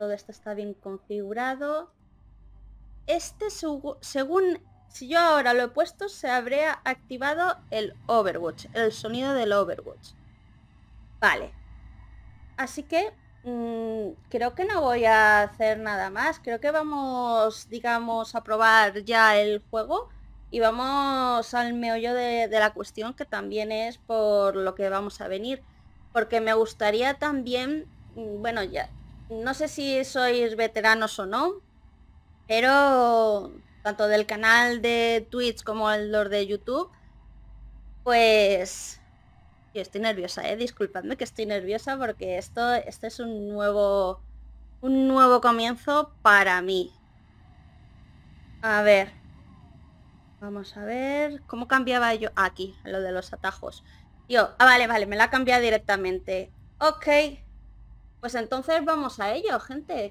todo esto está bien configurado. Según, si yo ahora lo he puesto, se habría activado el Overwatch, el sonido del Overwatch. Vale. Así que creo que no voy a hacer nada más. Creo que vamos, digamos, a probar ya el juego y vamos al meollo de la cuestión, que también es por lo que vamos a venir. Porque me gustaría también, bueno, ya, no sé si sois veteranos o no, pero tanto del canal de Twitch como el de YouTube, pues... Yo estoy nerviosa, disculpadme que estoy nerviosa porque este es un nuevo comienzo para mí. A ver. Vamos a ver. ¿Cómo cambiaba yo? Aquí, lo de los atajos. Vale, me la ha cambiado directamente. Ok. Pues entonces vamos a ello, gente.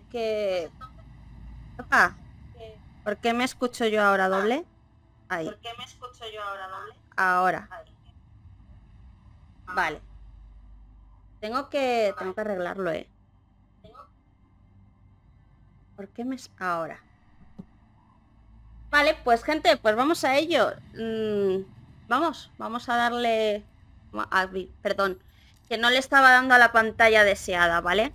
Opa, ¿por qué me escucho yo ahora doble? Ahí. ¿Por qué me escucho yo ahora doble? Ahora. Vale. Tengo que arreglarlo, ¿Por qué me... Ahora. Vale, pues gente, pues vamos a ello. Vamos a darle... perdón, que no le estaba dando a la pantalla deseada, ¿vale?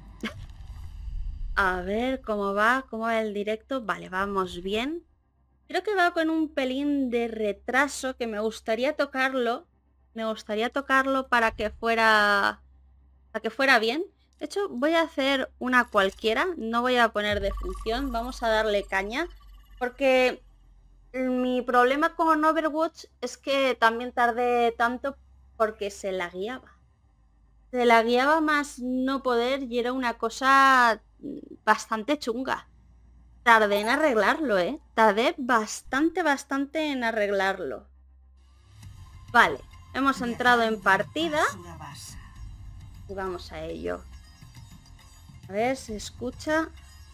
A ver cómo va el directo. Vale, vamos bien. Creo que va con un pelín de retraso, que me gustaría tocarlo. Me gustaría tocarlo para que fuera bien. De hecho, voy a hacer una cualquiera. No voy a poner de función. Vamos a darle caña. Porque mi problema con Overwatch es que también tardé tanto porque se lagueaba. Se lagueaba más no poder y era una cosa bastante chunga. Tardé en arreglarlo, Tardé bastante en arreglarlo. Vale, hemos entrado en partida. Y vamos a ello. A ver, se escucha.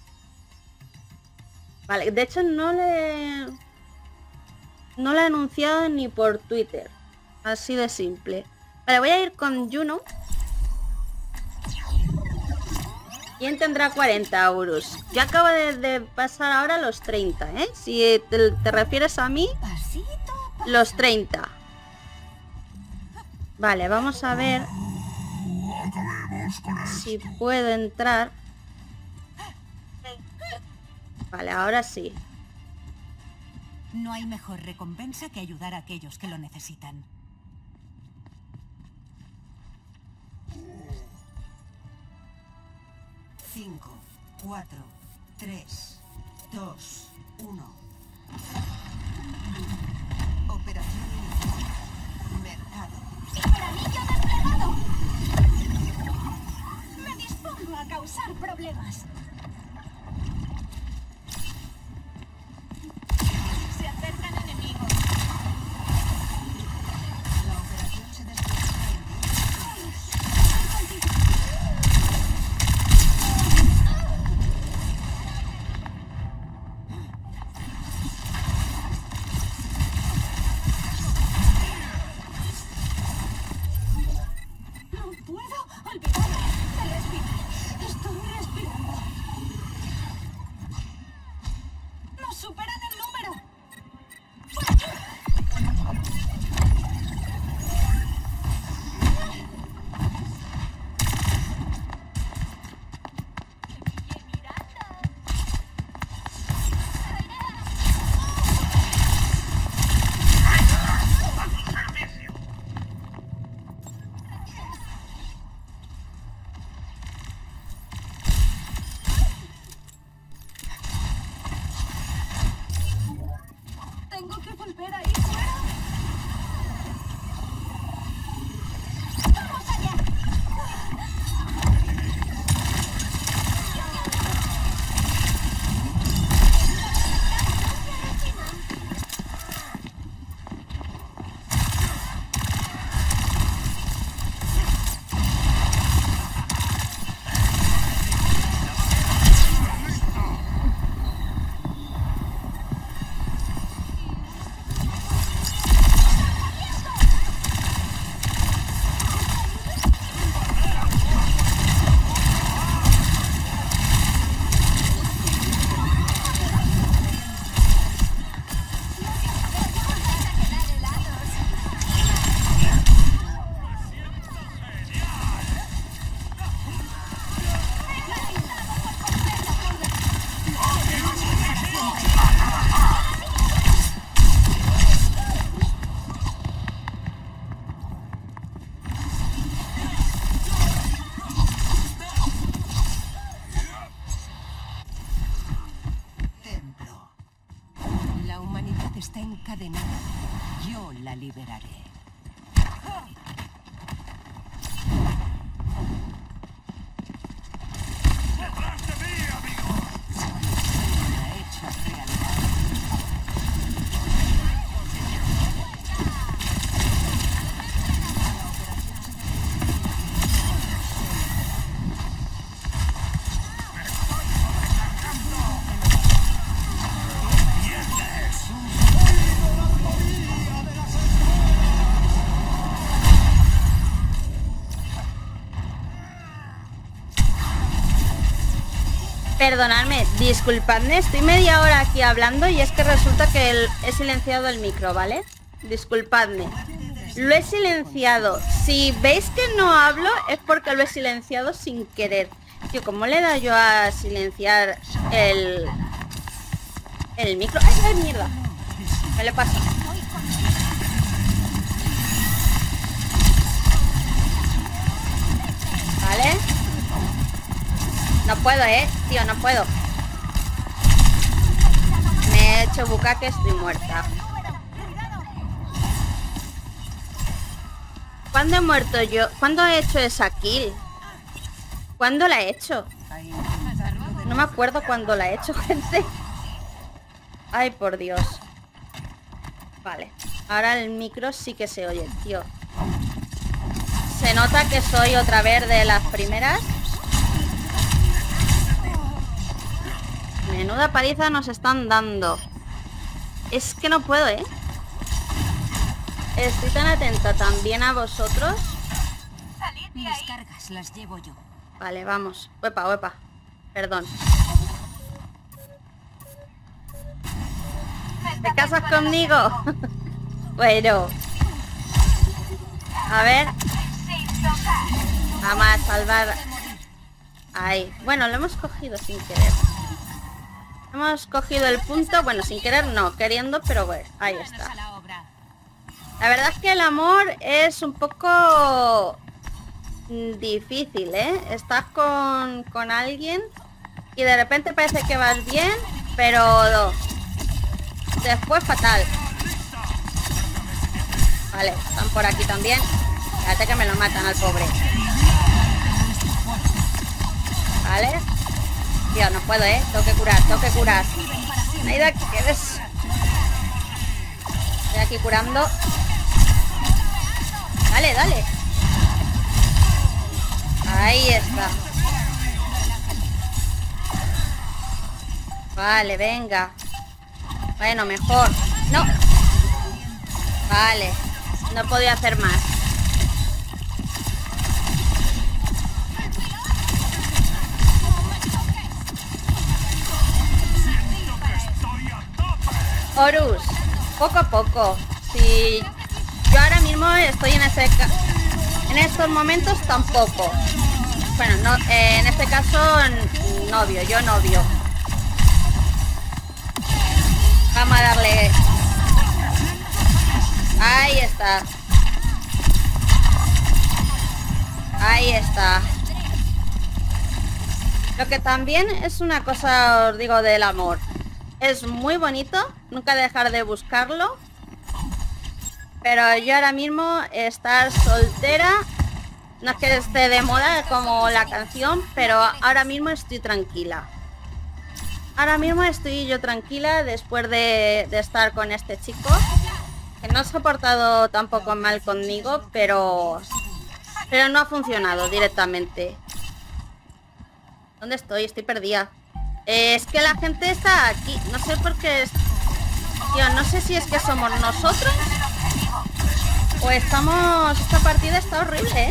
Vale, de hecho no le he anunciado ni por Twitter. Así de simple. Vale, voy a ir con Juno. ¿Quién tendrá 40 euros? Yo acabo de pasar ahora los 30, Si te refieres a mí, los 30. Vale, vamos a ver si puedo entrar. Vale, ahora sí. No hay mejor recompensa que ayudar a aquellos que lo necesitan. Cinco, 4, 3, 2, 1. Operación Mercado. ¡Anillo desplegado! Me dispongo a causar problemas. Se acercan enemigos. La operación se despliega. liberaré. ¡Detrás de mí, amigo! Sueño hecho realidad. Perdonadme, disculpadme, estoy media hora aquí hablando y es que resulta que he silenciado el micro, ¿vale? Disculpadme. Lo he silenciado. Si veis que no hablo es porque lo he silenciado sin querer. Tío, ¿cómo le he dado yo a silenciar el micro? ¡Ay, ay, mierda! ¿Qué le pasa? ¿Vale? No puedo, tío, no puedo. Me he hecho bucaque, estoy muerta. ¿Cuándo he muerto yo? ¿Cuándo he hecho esa kill? ¿Cuándo la he hecho? No me acuerdo cuándo la he hecho, gente. Ay, por Dios. Vale. Ahora el micro sí que se oye, tío. Se nota que soy otra vez de las primeras. Menuda paliza nos están dando. Es que no puedo, Estoy tan atenta también a vosotros. Mis cargas las llevo yo. Vale, vamos. Uepa, uepa. Perdón. ¿Te casas conmigo? Bueno. A ver. Vamos a salvar. Ahí. Bueno, lo hemos cogido sin querer. Hemos cogido el punto. Bueno, sin querer no, queriendo, pero bueno, ahí está. La verdad es que el amor es un poco difícil, Estás con alguien y de repente parece que vas bien, pero después fatal. Vale, están por aquí también. Fíjate que me lo matan al pobre. Vale. Tío, no puedo, tengo que curar, tengo que curar. Naida, ¿qué ves? Estoy aquí curando. Dale, dale. Ahí está. Vale, venga. Bueno, mejor. No. Vale. No podía hacer más. Horus, poco a poco. Si yo ahora mismo estoy en estos momentos tampoco. Bueno, no, en este caso novio, yo novio. Vamos a darle. Ahí está. Ahí está. Lo que también es una cosa, os digo, del amor. Es muy bonito, nunca dejar de buscarlo. Pero yo ahora mismo estar soltera, no es que esté de moda como la canción, pero ahora mismo estoy tranquila. Ahora mismo estoy yo tranquila después de estar con este chico, que no se ha portado tampoco mal conmigo, pero no ha funcionado directamente. ¿Dónde estoy? Estoy perdida. Es que la gente está aquí. No sé por qué. Tío, no sé si es que somos nosotros o estamos... Esta partida está horrible,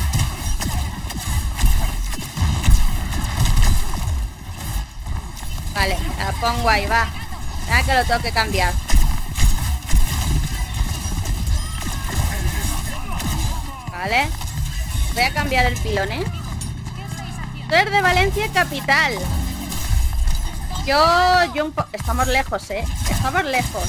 Vale, la pongo ahí, va. Ya que lo tengo que cambiar. Vale. Voy a cambiar el pilón, Tú eres de Valencia capital. Yo un poco... Estamos lejos, Estamos lejos.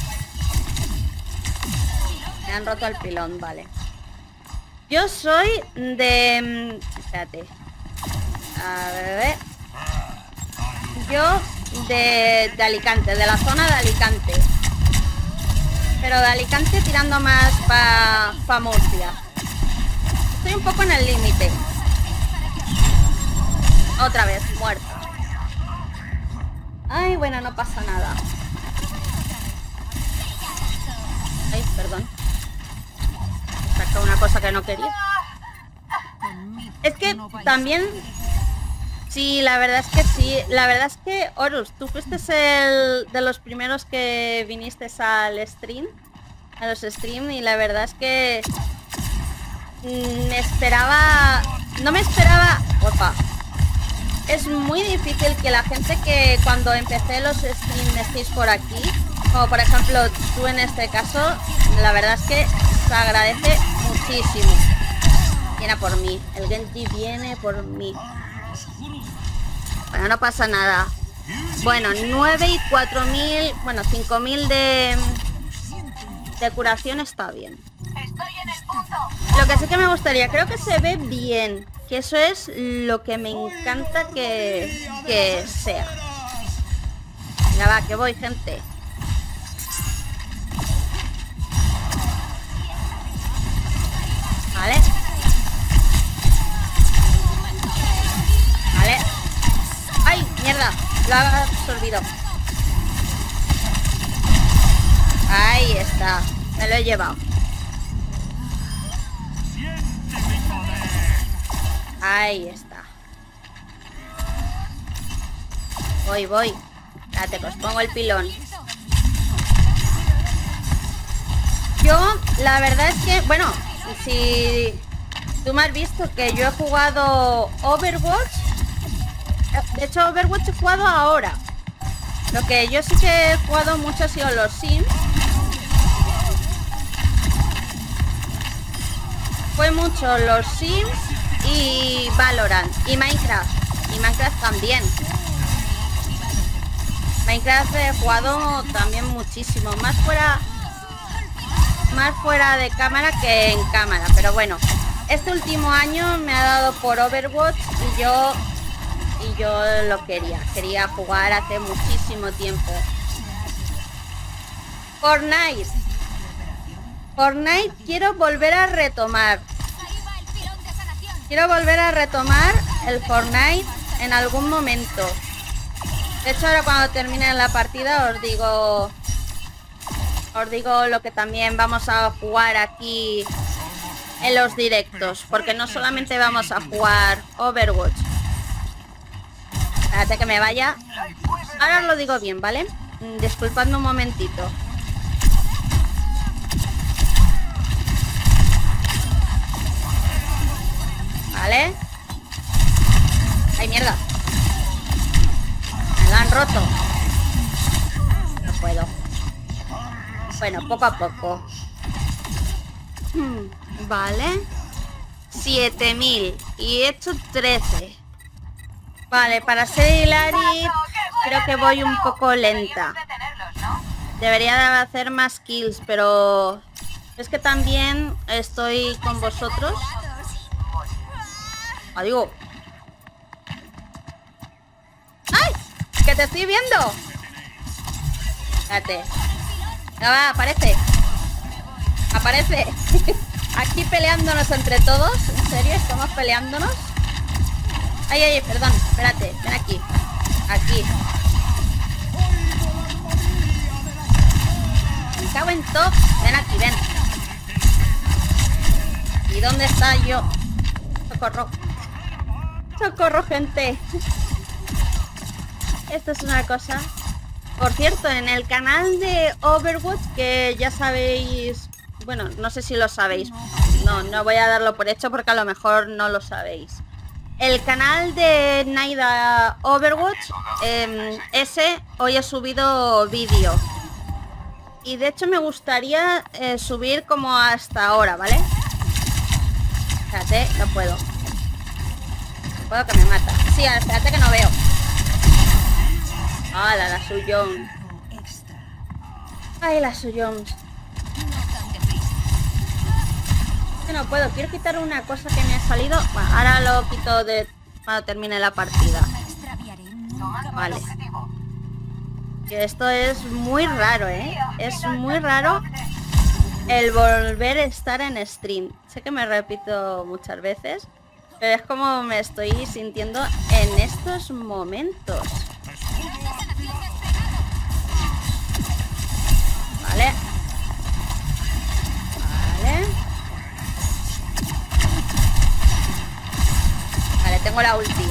Me han roto el pilón, vale. Yo soy de... Espérate. A ver. Yo de Alicante, de la zona de Alicante. Pero de Alicante tirando más pa Murcia. Estoy un poco en el límite. Otra vez, muerta. Ay, bueno, no pasa nada. Ay, perdón. Saca una cosa que no quería. Es que también... Sí, la verdad es que sí. La verdad es que, Horus, tú fuiste el de los primeros que viniste al stream. A los streams. Y la verdad es que... me esperaba... No me esperaba... Opa. Es muy difícil que la gente que cuando empecé los streams estéis por aquí. Como por ejemplo tú en este caso. La verdad es que se agradece muchísimo. Viene por mí. El Genji viene por mí. Bueno, no pasa nada. Bueno, 9 y 4000. Bueno, 5000 de curación está bien. Estoy en el punto. Lo que sí que me gustaría, creo que se ve bien. Que eso es lo que me encanta que sea. Venga, va, que voy, gente. Vale. Vale. ¡Ay, mierda! Lo ha absorbido. Ahí está. Me lo he llevado. Ahí está. Voy. Espérate, que os pongo el pilón. Yo, la verdad es que, bueno, si tú me has visto que yo he jugado Overwatch. De hecho, Overwatch he jugado ahora. Lo que yo sí que he jugado mucho ha sido los Sims. Fue mucho los Sims y Valorant y Minecraft. Y Minecraft también. Minecraft he jugado también muchísimo. Más fuera de cámara que en cámara. Pero bueno, este último año me ha dado por Overwatch y yo lo quería jugar hace muchísimo tiempo. Fortnite quiero volver a retomar. Quiero volver a retomar el Fortnite en algún momento. De hecho, ahora cuando termine la partida os digo lo que también vamos a jugar aquí en los directos. Porque no solamente vamos a jugar Overwatch. Espérate que me vaya. Ahora os lo digo bien, ¿vale? Disculpadme un momentito. Vale. ¡Ay, mierda! Me lo han roto. No puedo. Bueno, poco a poco. Vale. 7000. Y he hecho 13. Vale, para ser Hilary creo que voy un poco lenta. Debería de hacer más kills, pero es que también estoy con vosotros. Adiós. ¡Ay! ¡Que te estoy viendo! Espérate. Ya va, aparece. Aparece. Aquí peleándonos entre todos. ¿En serio? ¿Estamos peleándonos? Ay, perdón. Espérate. Ven aquí. Aquí. Me cago en todo. Ven aquí, ven. ¿Y dónde está yo? Socorro. Socorro, gente. Esto es una cosa. Por cierto, en el canal de Overwatch, que ya sabéis, bueno, no sé si lo sabéis. No voy a darlo por hecho porque a lo mejor no lo sabéis. El canal de Naida Overwatch, hoy he subido vídeo. Y de hecho me gustaría subir como hasta ahora, ¿vale? Espérate, no puedo. No puedo, que me mata. Sí, espérate que no veo. Ah, la Suyons. Ay, la Suyons. Que no puedo. Quiero quitar una cosa que me ha salido. Bueno, ahora lo quito de cuando termine la partida. Vale. Que esto es muy raro, ¿eh? Es muy raro el volver a estar en stream. Sé que me repito muchas veces, pero es como me estoy sintiendo en estos momentos. Vale. Vale. Vale, tengo la ulti.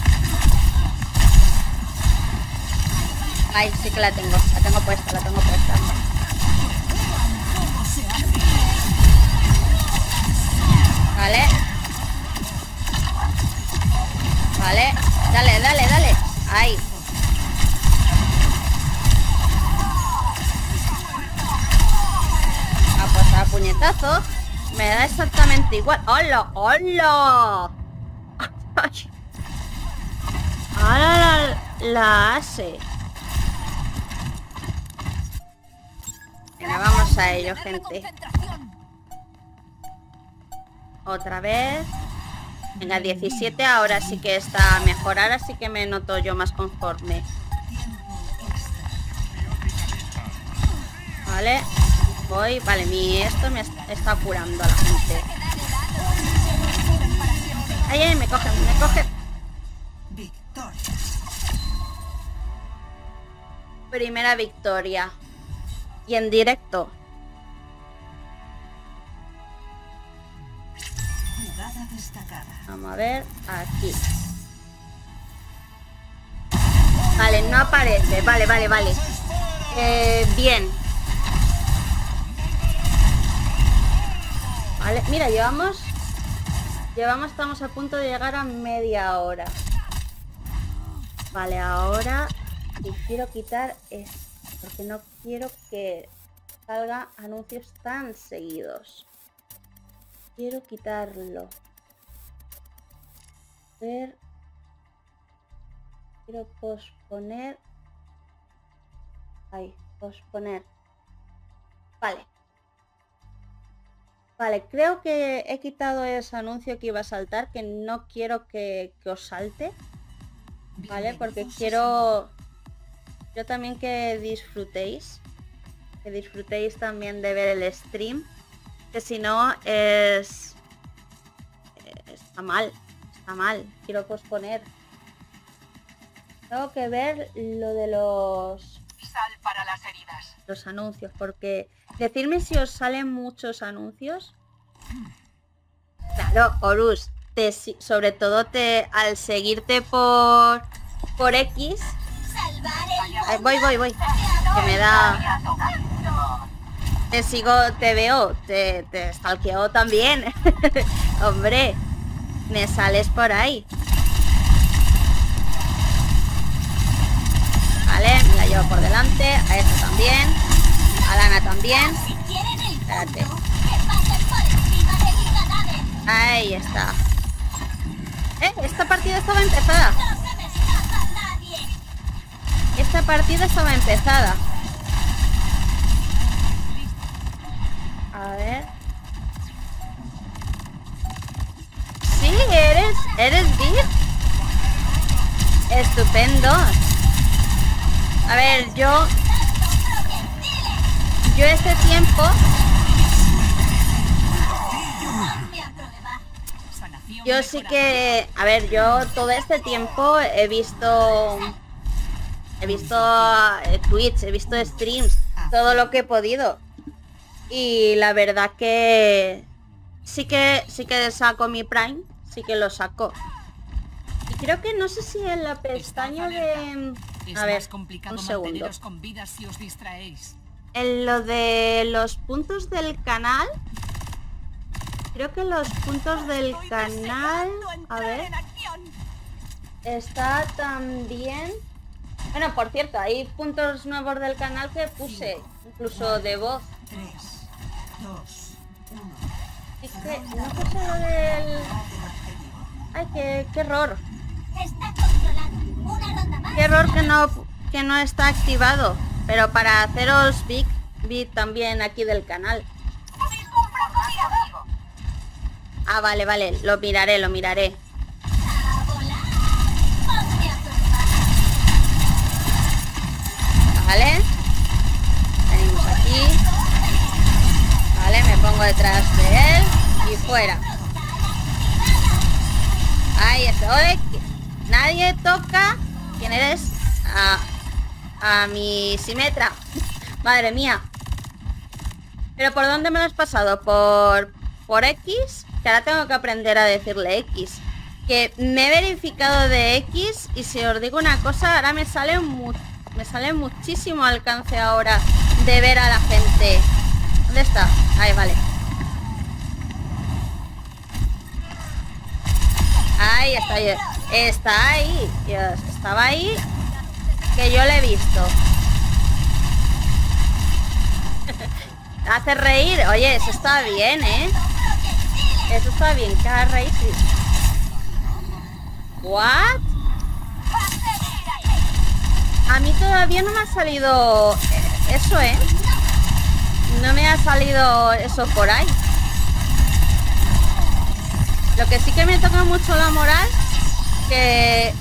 Ay, sí que la tengo puesta, Vale. Vale, dale. Ahí. Ah, pues a puñetazo. Me da exactamente igual. ¡Hola! ¡Hola! Ahora la hace. Venga, vamos a ello, gente. Otra vez. Venga, 17. Ahora sí que está mejor. Ahora sí que me noto yo más conforme. Vale. Voy. Vale, esto me está curando a la gente. Ay, me coge. Primera victoria. Y en directo. Vamos a ver, aquí. Vale, no aparece. Vale. Bien. Vale, mira, estamos a punto de llegar a media hora. Vale, ahora y quiero quitar esto, porque no quiero que salga anuncios tan seguidos. Quiero quitarlo. Ver. Quiero posponer. Ahí, posponer. Vale, creo que he quitado ese anuncio que iba a saltar, que no quiero que os salte. Vale, porque quiero yo también que disfrutéis. Que disfrutéis también de ver el stream. Que si no está mal. Quiero posponer. Tengo que ver lo de Sal para las heridas. los anuncios, porque decidme si os salen muchos anuncios. Claro, Horus, sobre todo al seguirte por X. Ay, voy. Que me da. Te sigo, te veo, te stalkeo también. Hombre, me sales por ahí. Vale, me la llevo por delante. A esta también. A Lana también. Espérate. Ahí está. Esta partida estaba empezada. A ver. Sí, eres Vir. Estupendo. A ver, yo este tiempo yo sí que, a ver, yo todo este tiempo he visto Twitch, he visto streams, todo lo que he podido, y la verdad que sí que saco mi Prime, sí que lo saco. Y creo que no sé si en la pestaña de... A ver, un segundo. En lo de los puntos del canal, creo que los puntos del canal, a ver, está también. Bueno, por cierto, hay puntos nuevos del canal que puse, incluso de voz. 3, 2, 1. Es que no puse lo del... Ay, qué error. Qué error que no está activado. Pero para haceros big también aquí del canal. Ah, vale, lo miraré. Vale. Venimos aquí. Vale, me pongo detrás de él y fuera. Ahí está. Oye, nadie toca. ¿Quién eres? A mi Simetra. Madre mía. ¿Pero por dónde me lo has pasado? ¿Por X? Que ahora tengo que aprender a decirle X. Que me he verificado de X y si os digo una cosa, ahora me sale muchísimo alcance ahora de ver a la gente. ¿Dónde está? Ahí, vale. Ahí está. Está ahí. Dios, estaba ahí. Que yo le he visto. Hace reír. Oye, eso está bien, ¿eh? Eso está bien, que haga reír, sí. ¿What? A mí todavía no me ha salido eso, ¿eh? No me ha salido eso por ahí. Lo que sí que me toca mucho la moral, que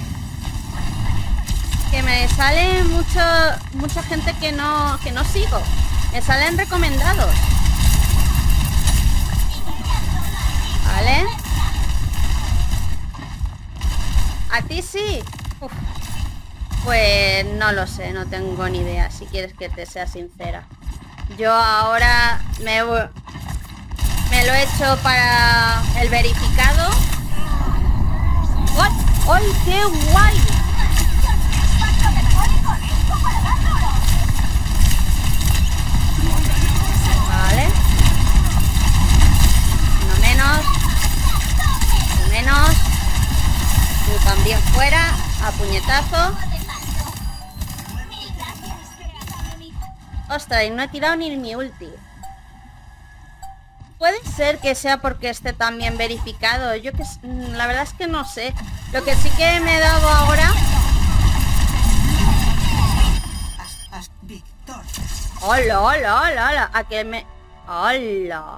me sale mucha gente que no sigo. Me salen recomendados. ¿Vale? ¿A ti sí? Uf. Pues no lo sé, no tengo ni idea, si quieres que te sea sincera. Yo ahora me lo he hecho para el verificado. ¡Ay, qué guay! Vale. Uno menos. Tú también fuera, a puñetazo. Ostras, y no he tirado ni mi ulti. Puede ser que sea porque esté también verificado. Yo que la verdad es que no sé. Lo que sí que me he dado ahora. ¡Hola, hola, hola, hola! A que me... ¡Hola!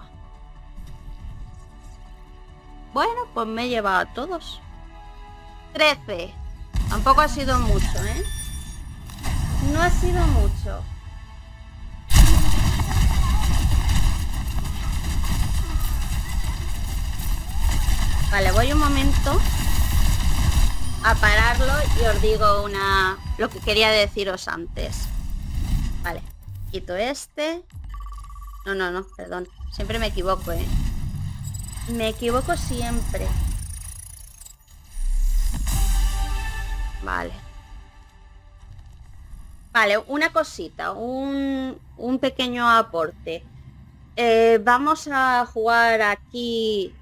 Bueno, pues me he llevado a todos. 13. Tampoco ha sido mucho, ¿eh? No ha sido mucho. Vale, voy un momento a pararlo y os digo lo que quería deciros antes. Vale, quito este. No, perdón. Siempre me equivoco, ¿eh? Me equivoco siempre. Vale. Vale, una cosita, un pequeño aporte. Vamos a jugar aquí...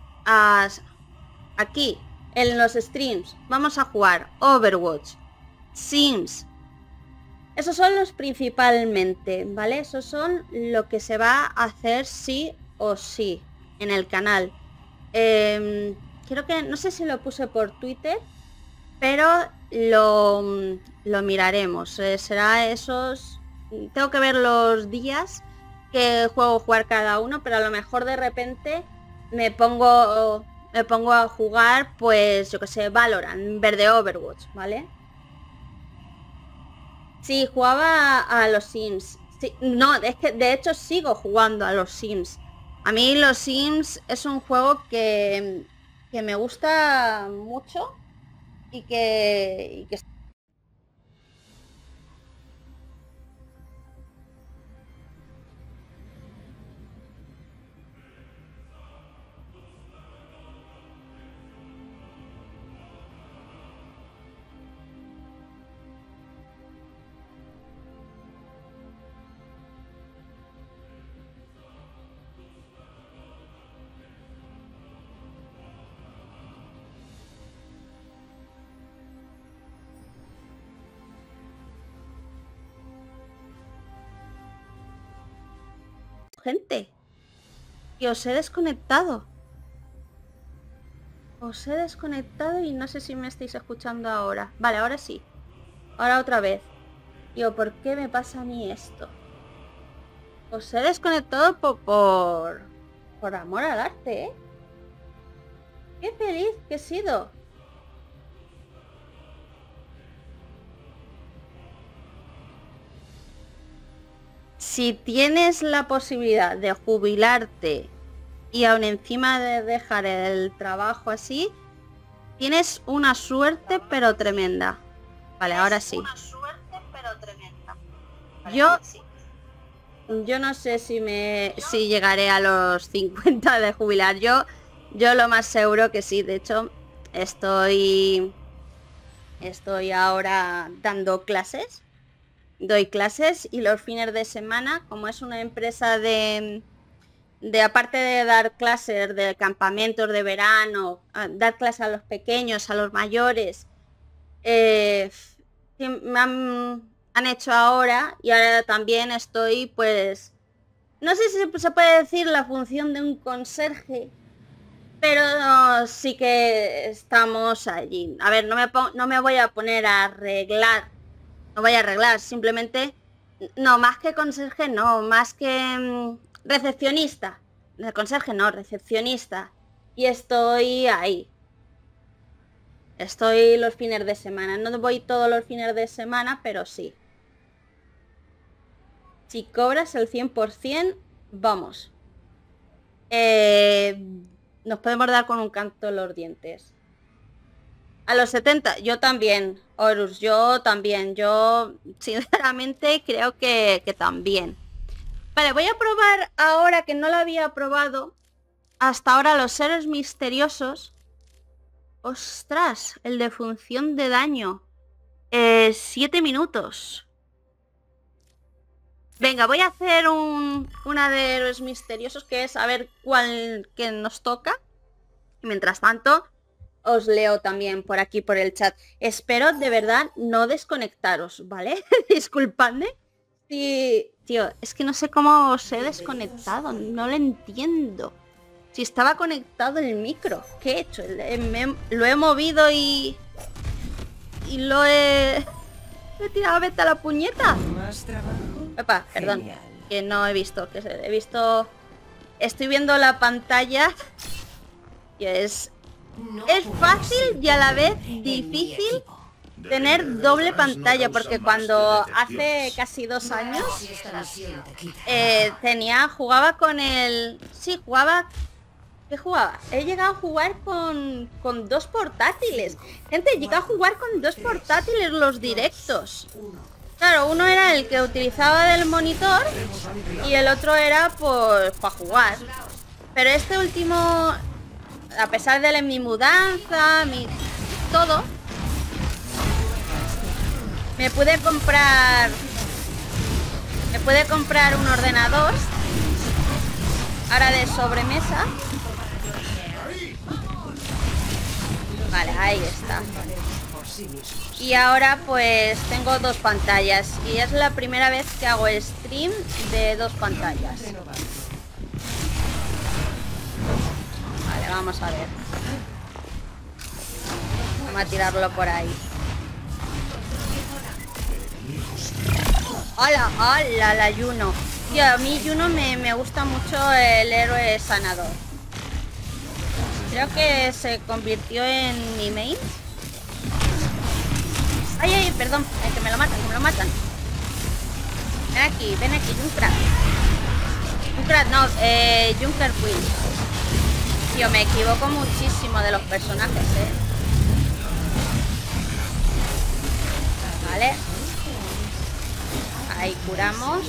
Aquí, en los streams, vamos a jugar Overwatch, Sims. Esos son los principalmente, ¿vale? Esos son lo que se va a hacer sí o sí en el canal. Creo que, no sé si lo puse por Twitter, pero lo miraremos. Será esos... Tengo que ver los días que jugar cada uno, pero a lo mejor de repente... me pongo a jugar, pues yo que sé, Valorant en vez de Overwatch, ¿vale? Sí, jugaba a los Sims. Sí, no, es que de hecho sigo jugando a los Sims. A mí los Sims es un juego que me gusta mucho y que gente, que os he desconectado. Os he desconectado y no sé si me estáis escuchando ahora. Vale, ahora sí. Ahora otra vez. Digo, ¿por qué me pasa a mí esto? Os he desconectado por amor al arte, ¿eh? ¡Qué feliz que he sido! si tienes la posibilidad de jubilarte y aún encima de dejar el trabajo así, tienes una suerte pero tremenda. Vale, ahora sí. Yo no sé si llegaré a los 50 de jubilar. Yo lo más seguro que sí. De hecho, estoy ahora dando clases. Doy clases y los fines de semana, como es una empresa de aparte de dar clases de campamentos de verano, dar clases a los pequeños, a los mayores, me han hecho ahora, y ahora también estoy, pues, no sé si se puede decir la función de un conserje, pero sí que estamos allí. A ver, no me voy a poner a arreglar, no voy a arreglar, simplemente, no, más que conserje, no, más que recepcionista. El conserje no, recepcionista. Y estoy ahí. Estoy los fines de semana. No voy todos los fines de semana, pero sí. Si cobras el 100%, vamos. Nos podemos dar con un canto en los dientes. A los 70, yo también. Horus, yo también. Yo, sinceramente, creo que también. Vale, voy a probar ahora, que no lo había probado hasta ahora, los seres misteriosos. Ostras, el de función de daño. 7 minutos. Venga, voy a hacer una de los misteriosos, que es a ver cuál que nos toca. Y mientras tanto, os leo también por aquí, por el chat. Espero de verdad no desconectaros, ¿vale? Disculpadme. Sí, tío, es que no sé cómo os he desconectado, no lo entiendo. Si estaba conectado el micro, ¿qué he hecho? Lo he movido y lo he tirado vete a la puñeta. Epa, perdón, que no he visto, estoy viendo la pantalla y es fácil y a la vez difícil tener doble pantalla, porque cuando hace casi 2 años jugaba con el... Sí, jugaba... ¿Qué jugaba? He llegado a jugar con 2 portátiles. Gente, he llegado a jugar con 2 portátiles los directos. Claro, uno era el que utilizaba del monitor y el otro era pues para jugar. Pero este último, a pesar de mi mudanza, todo, me pude comprar un ordenador ahora de sobremesa. Vale, ahí está. Y ahora pues tengo 2 pantallas y es la primera vez que hago stream de 2 pantallas. Vale, vamos a ver. Vamos a tirarlo por ahí. ¡Hola! ¡Hola! La Juno. Tío, a mí Juno me gusta mucho el héroe sanador. Creo que se convirtió en mi main. ¡Ay, ay! Perdón, que me lo matan, Ven aquí, Junkrat. Junkrat, no, Junker Queen. Tío, me equivoco muchísimo de los personajes, Vale. Ahí curamos.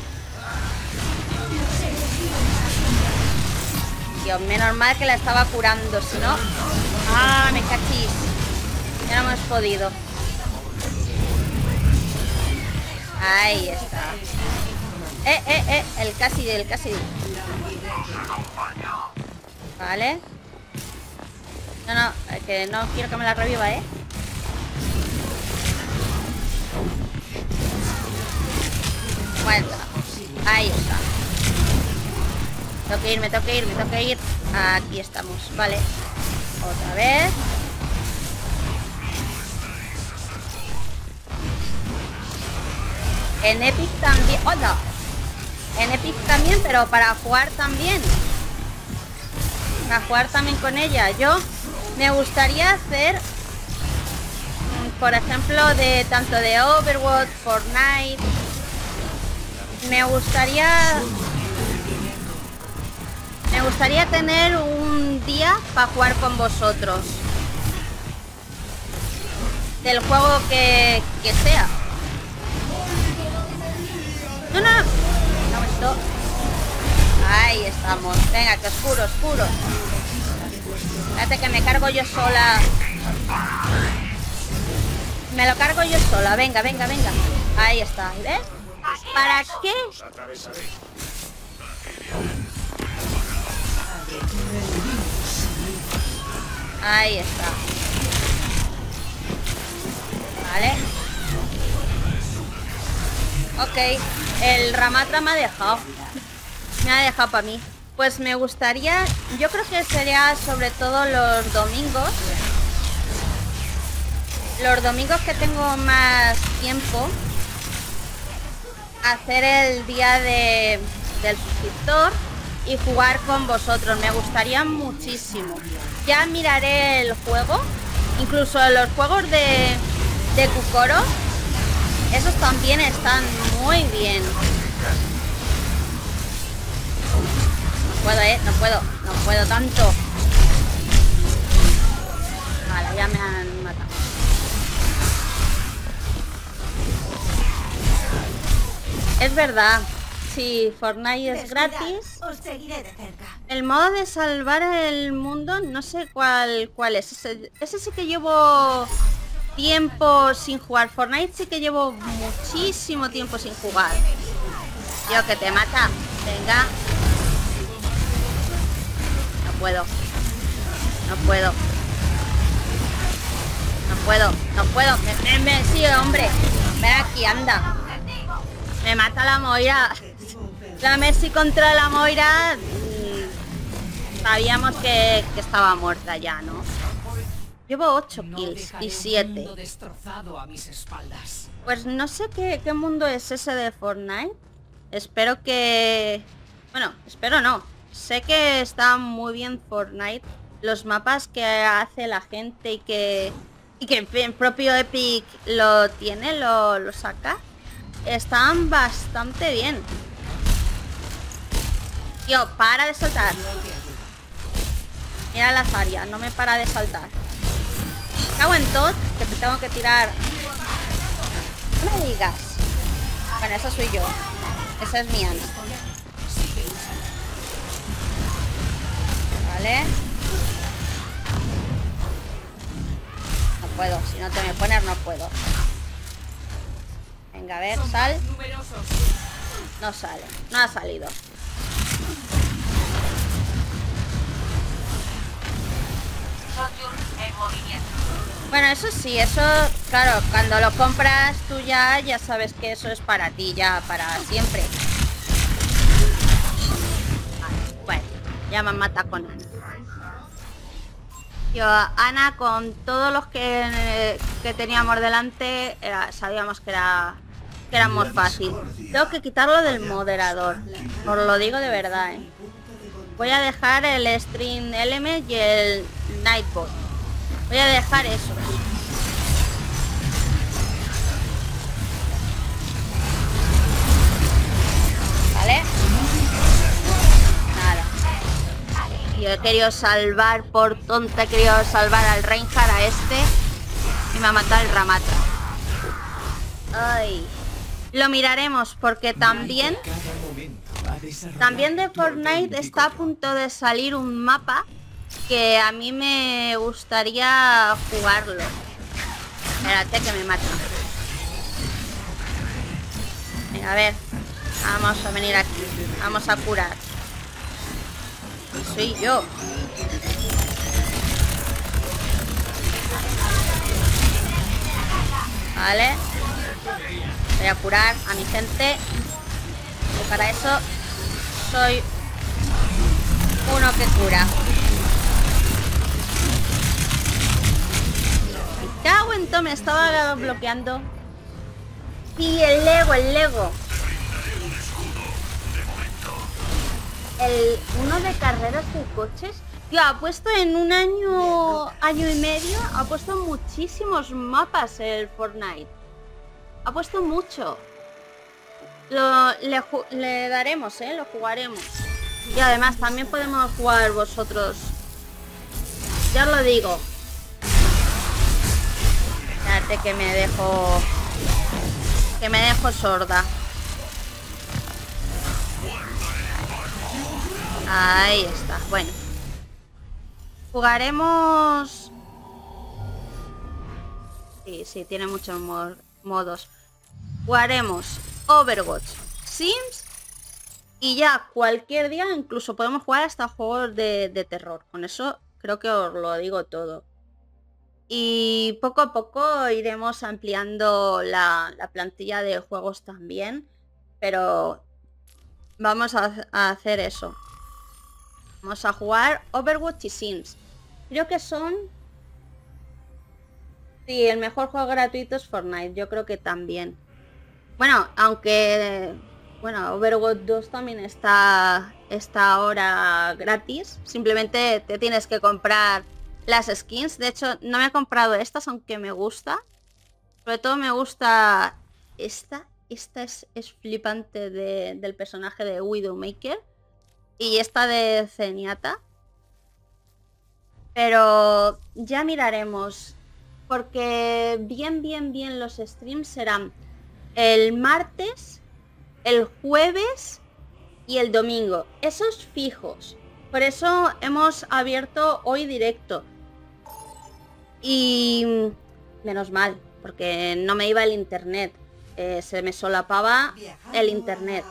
Dios, menos mal que la estaba curando, si no... ¡Ah, me cachis! Ya no hemos podido. Ahí está. El casi. Vale. No, que no quiero que me la reviva, Bueno, ahí está. Me tengo que ir. Aquí estamos, vale. Otra vez. En Epic también. ¡Hola! En Epic también, pero para jugar también. Para jugar también con ella. Yo me gustaría hacer, por ejemplo, tanto de Overwatch, Fortnite, Me gustaría tener un día para jugar con vosotros. Del juego que sea. No, no. No, esto. Ahí estamos. Venga, que oscuro, oscuro. Espérate que me cargo yo sola. Me lo cargo yo sola. Venga, venga, venga. Ahí está. ¿Ves? ¿Para qué? Ahí está. Vale. Ok. El Ramatra me ha dejado. Me ha dejado para mí. Pues me gustaría... Yo creo que sería sobre todo los domingos. Los domingos que tengo más tiempo. Hacer el día del suscriptor y jugar con vosotros. Me gustaría muchísimo. Ya miraré el juego. Incluso los juegos de Kukoro. Esos también están muy bien. No puedo, no puedo tanto. Vale, ya me han matado. Es verdad. Si Fortnite es gratis. Os seguiré de cerca. El modo de salvar el mundo, no sé cuál es. Ese sí que llevo tiempo sin jugar. Fortnite sí que llevo muchísimo tiempo sin jugar. Tío, que te mata. Venga. No puedo. No puedo. No puedo. No puedo. Sí, hombre. Ven aquí, anda. Me mata la Moira. La Mercy contra la Moira. Sabíamos que estaba muerta ya, ¿no? Llevo 8 kills y 7. Pues no sé qué mundo es ese de Fortnite. Espero que... Bueno, espero no. Sé que está muy bien Fortnite. Los mapas que hace la gente y que el propio Epic lo tiene, lo saca. Están bastante bien. Tío, para de saltar. Mira la Zarya, no me para de saltar. Cago en todo, que te tengo que tirar. No me digas. Bueno, esa soy yo. Esa es mi Ana. Vale. No puedo, si no te me pones no puedo. Venga, a ver, sal. No sale, no ha salido. Bueno, eso sí, eso, claro, cuando lo compras tú ya sabes que eso es para ti, ya para siempre. Bueno, ya me mata con Ana. Yo, Ana, con todos los que teníamos delante, sabíamos que era muy fácil. Tengo que quitarlo del moderador, os lo digo de verdad, ¿eh? Voy a dejar el Stream Element y el Nightbot. Voy a dejar eso. ¿Vale? Nada. Yo he querido salvar, por tonta he querido salvar al Reinhardt, a este. Y me ha matado el Ramatra. Ay. Lo miraremos porque también de Fortnite está a punto de salir un mapa que a mí me gustaría jugarlo. Espérate que me mata. Venga, a ver. Vamos a venir aquí. Vamos a curar. Soy yo. Vale. Voy a curar a mi gente. Y para eso soy uno que cura. Me cago en todo, me estaba bloqueando. Y el Lego. Uno de carreras de coches. Tío, ha puesto en un año y medio, ha puesto muchísimos mapas el Fortnite. Ha puesto mucho. Le daremos, lo jugaremos. Y además también podemos jugar vosotros. Ya os lo digo. Espérate que me dejo... Que me dejo sorda. Ahí está. Bueno. Jugaremos... Sí, tiene muchos modos. Jugaremos Overwatch, Sims y ya cualquier día incluso podemos jugar hasta juegos de terror. Con eso creo que os lo digo todo. Y poco a poco iremos ampliando la plantilla de juegos también. Pero vamos a hacer eso. Vamos a jugar Overwatch y Sims. Creo que son... Sí, el mejor juego gratuito es Fortnite. Yo creo que también. Bueno, aunque... Bueno, Overwatch 2 también está ahora gratis. Simplemente te tienes que comprar las skins. De hecho, no me he comprado estas, aunque me gusta. Sobre todo me gusta esta. Esta es flipante del personaje de Widowmaker. Y esta de Zenyatta. Pero ya miraremos. Porque bien los streams serán el martes, el jueves y el domingo. Esos fijos. Por eso hemos abierto hoy directo. Y menos mal, porque no me iba el internet. Se me solapaba el internet.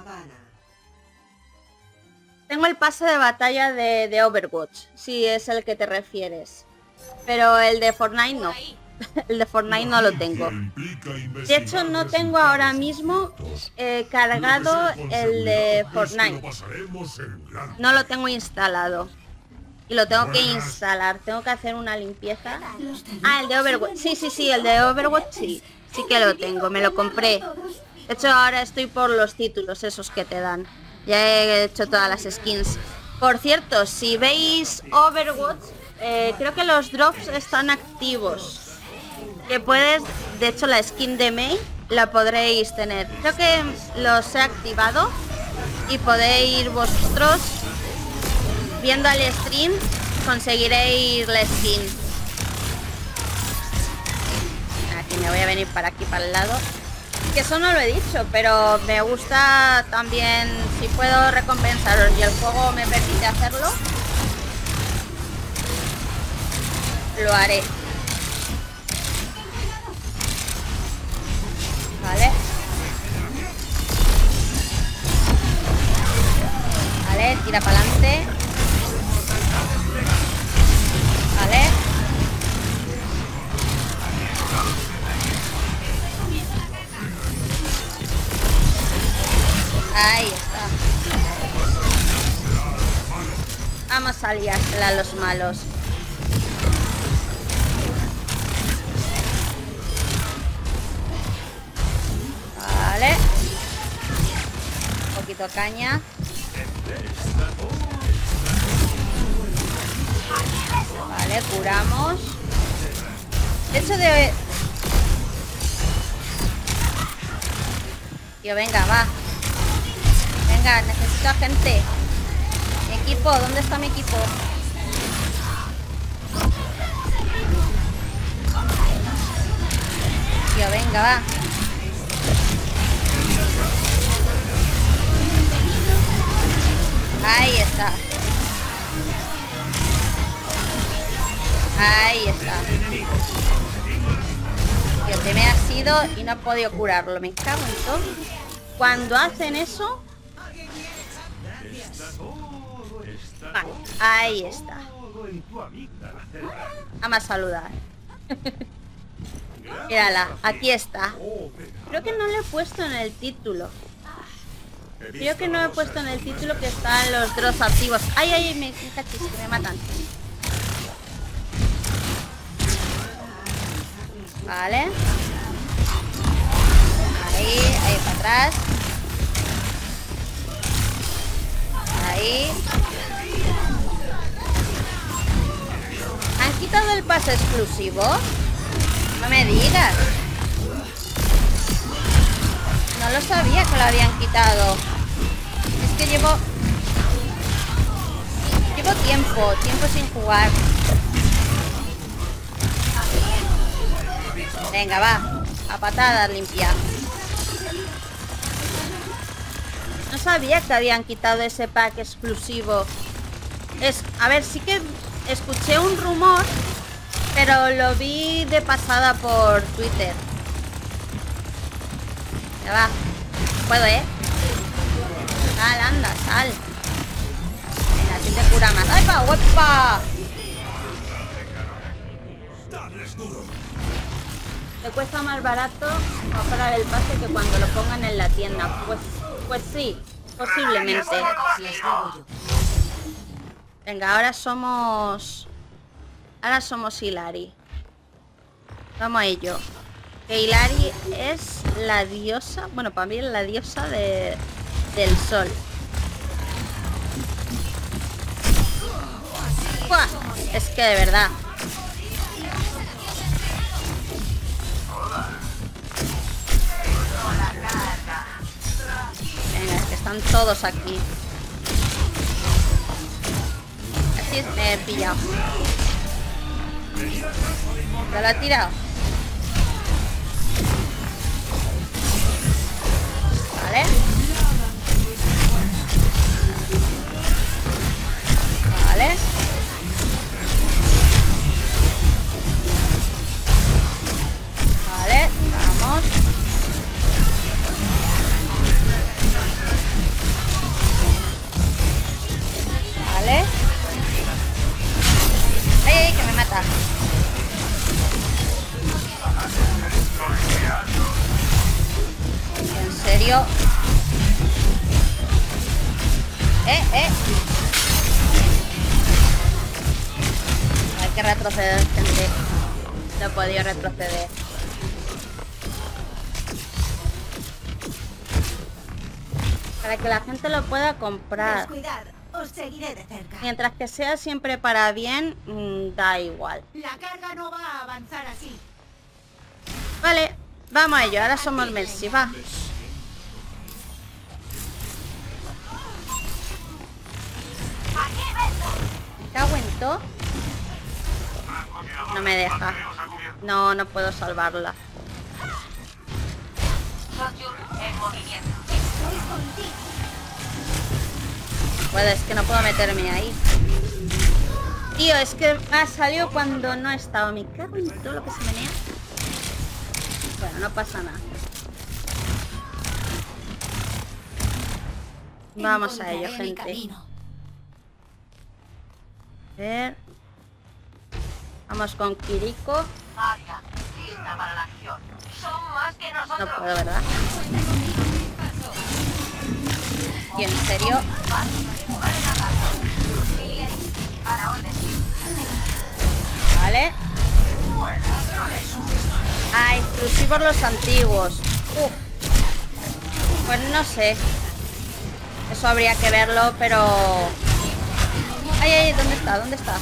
Tengo el pase de batalla de Overwatch, si es el que te refieres. Pero el de Fortnite no. El de Fortnite no lo tengo. De hecho, no tengo ahora mismo cargado el de Fortnite. No lo tengo instalado. Y lo tengo que instalar. Tengo que hacer una limpieza. Ah, el de Overwatch. Sí, el de Overwatch sí. Sí que lo tengo, me lo compré. De hecho, ahora estoy por los títulos esos que te dan. Ya he hecho todas las skins. Por cierto, si veis Overwatch, creo que los drops están activos. Que puedes, de hecho la skin de Mei la podréis tener. Creo que los he activado y podéis vosotros, viendo el stream, conseguiréis la skin. Aquí me voy a venir para aquí, para el lado. Que eso no lo he dicho, pero me gusta también, si puedo recompensaros y el juego me permite hacerlo, lo haré. Vale. Vale, tira para adelante. Vale. Ahí está. Vamos a liársela a los malos. Vale. Un poquito caña. Vale, curamos. De hecho de... Tío, venga, va. Venga, necesito a gente. Mi equipo, ¿dónde está mi equipo? Tío, venga, va. Ahí está. Ahí está. Tío, te me has ido y no he podido curarlo. Me cago en todo. Cuando hacen eso... Vale, ahí está. Vamos a saludar. Mírala, aquí está. Creo que no lo he puesto en el título. Creo que no he puesto en el título que están los drops activos. Ay, ay, me cachis, que me matan. Vale. Ahí para atrás. Ahí. ¿Han quitado el pase exclusivo? No me digas. No lo sabía que lo habían quitado. Es que llevo tiempo sin jugar. Venga, va. A patadas limpia. No sabía que habían quitado ese pack exclusivo. A ver, sí que escuché un rumor, pero lo vi de pasada por Twitter. Ya va. Puedo, ¿eh? Sal, anda, sal. Venga, ¿quién te cura más? ¡Ay, pa! ¡Huepa! Te cuesta más barato comprar el pase que cuando lo pongan en la tienda. Pues sí, posiblemente. Venga, ahora somos Hilary. Vamos a ello. Que Hilary es la diosa. Bueno, para mí es la diosa del sol. ¡Buah! Es que de verdad. Venga, es que están todos aquí. Así me he pillado. ¿Ya lo ha tirado? Vale. Vale. Vale, vamos. Vale. ¡Ay, ay, que me mata! ¿En serio? Hay que retroceder, gente. No he podido retroceder. Para que la gente lo pueda comprar. Descuidad, os seguiré de cerca. Mientras que sea siempre para bien, da igual. La carga no va a avanzar así. Vale, vamos a ello. Ahora somos Mercy, va. ¿Qué aguantó? No me deja. No, no puedo salvarla. Bueno, es que no puedo meterme ahí. Tío, es que me ha salido cuando no he estado. Me cago en todo lo que se menea. Bueno, no pasa nada. Vamos a ello, gente. A ver. Vamos con Kiriko. No puedo, ¿verdad? ¿Y en serio? Vale. Ah, exclusivos los antiguos. Pues no sé. Eso habría que verlo, pero... Ay, ay, ¿dónde está? ¿Dónde está?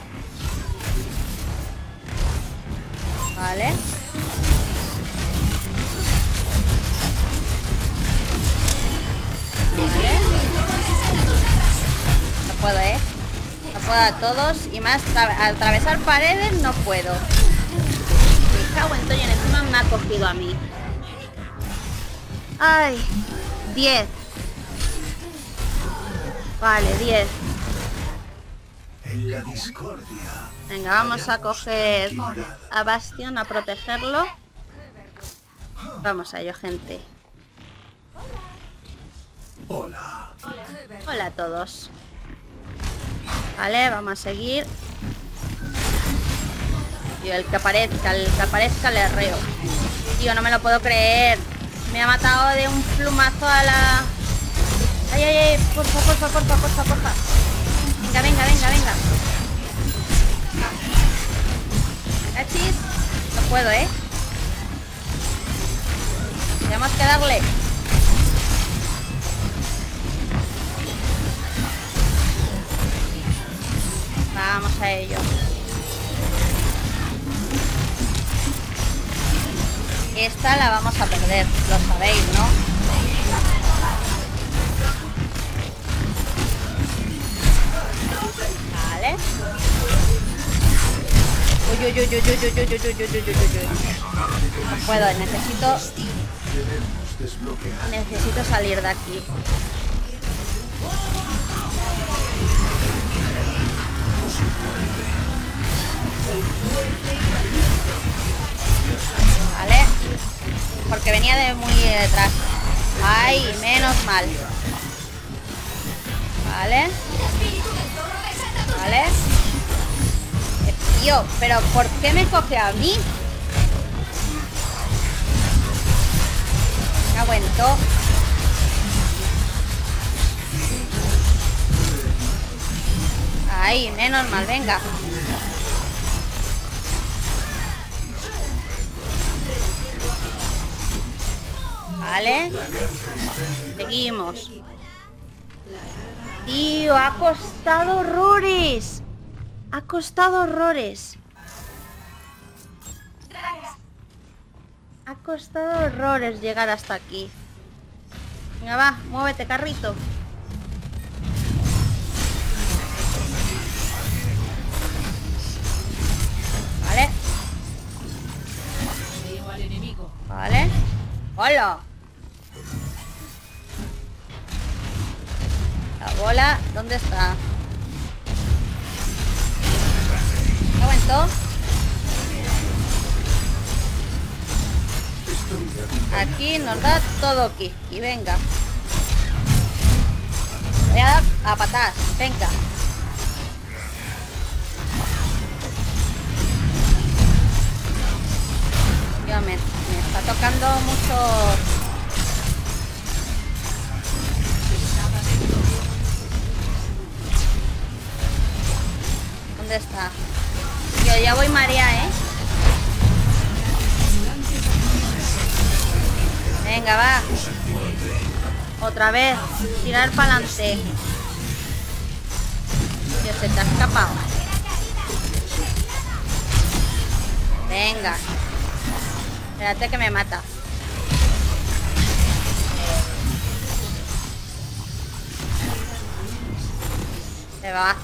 Vale. Vale. No puedo, ¿eh? No puedo a todos. Y más atravesar paredes no puedo. Me cago en todo y encima me ha cogido a mí. Ay, 10. Vale, 10. En la discordia. Venga, vamos a coger a Bastion, a protegerlo. Vamos a ello, gente. Hola. Hola a todos. Vale, vamos a seguir. Tío, el que aparezca le reo. Tío, no me lo puedo creer. Me ha matado de un plumazo a la... Ay, ay, ay, porfa. Venga. Cachis. No puedo, ¿eh? Tenemos que darle. Vamos a ello. Esta la vamos a perder, lo sabéis, ¿no? Uy, uy, uy, uy, uy, uy, uy, uy, uy, uy, uy, uy. No puedo, necesito salir de aquí. Vale. Porque venía de muy detrás. Ay, menos mal. Vale. Vale. Tío, pero ¿por qué me coge a mí? Me aguento. Ay, menos mal, venga. Vale. Seguimos. Tío, ha costado horrores. Ha costado horrores. Ha costado horrores llegar hasta aquí. Venga, va, muévete, carrito. Vale. Vale. ¡Hola! La bola, ¿dónde está? ¿Me aguento? Aquí nos da todo aquí. Y venga. Voy a dar a patadas. Venga. Yo me está tocando mucho. ¿Dónde está? Yo ya voy marea, ¿eh? Venga, va. Otra vez. Tirar para adelante. Dios, se te ha escapado. Venga. Espérate que me mata. Se va.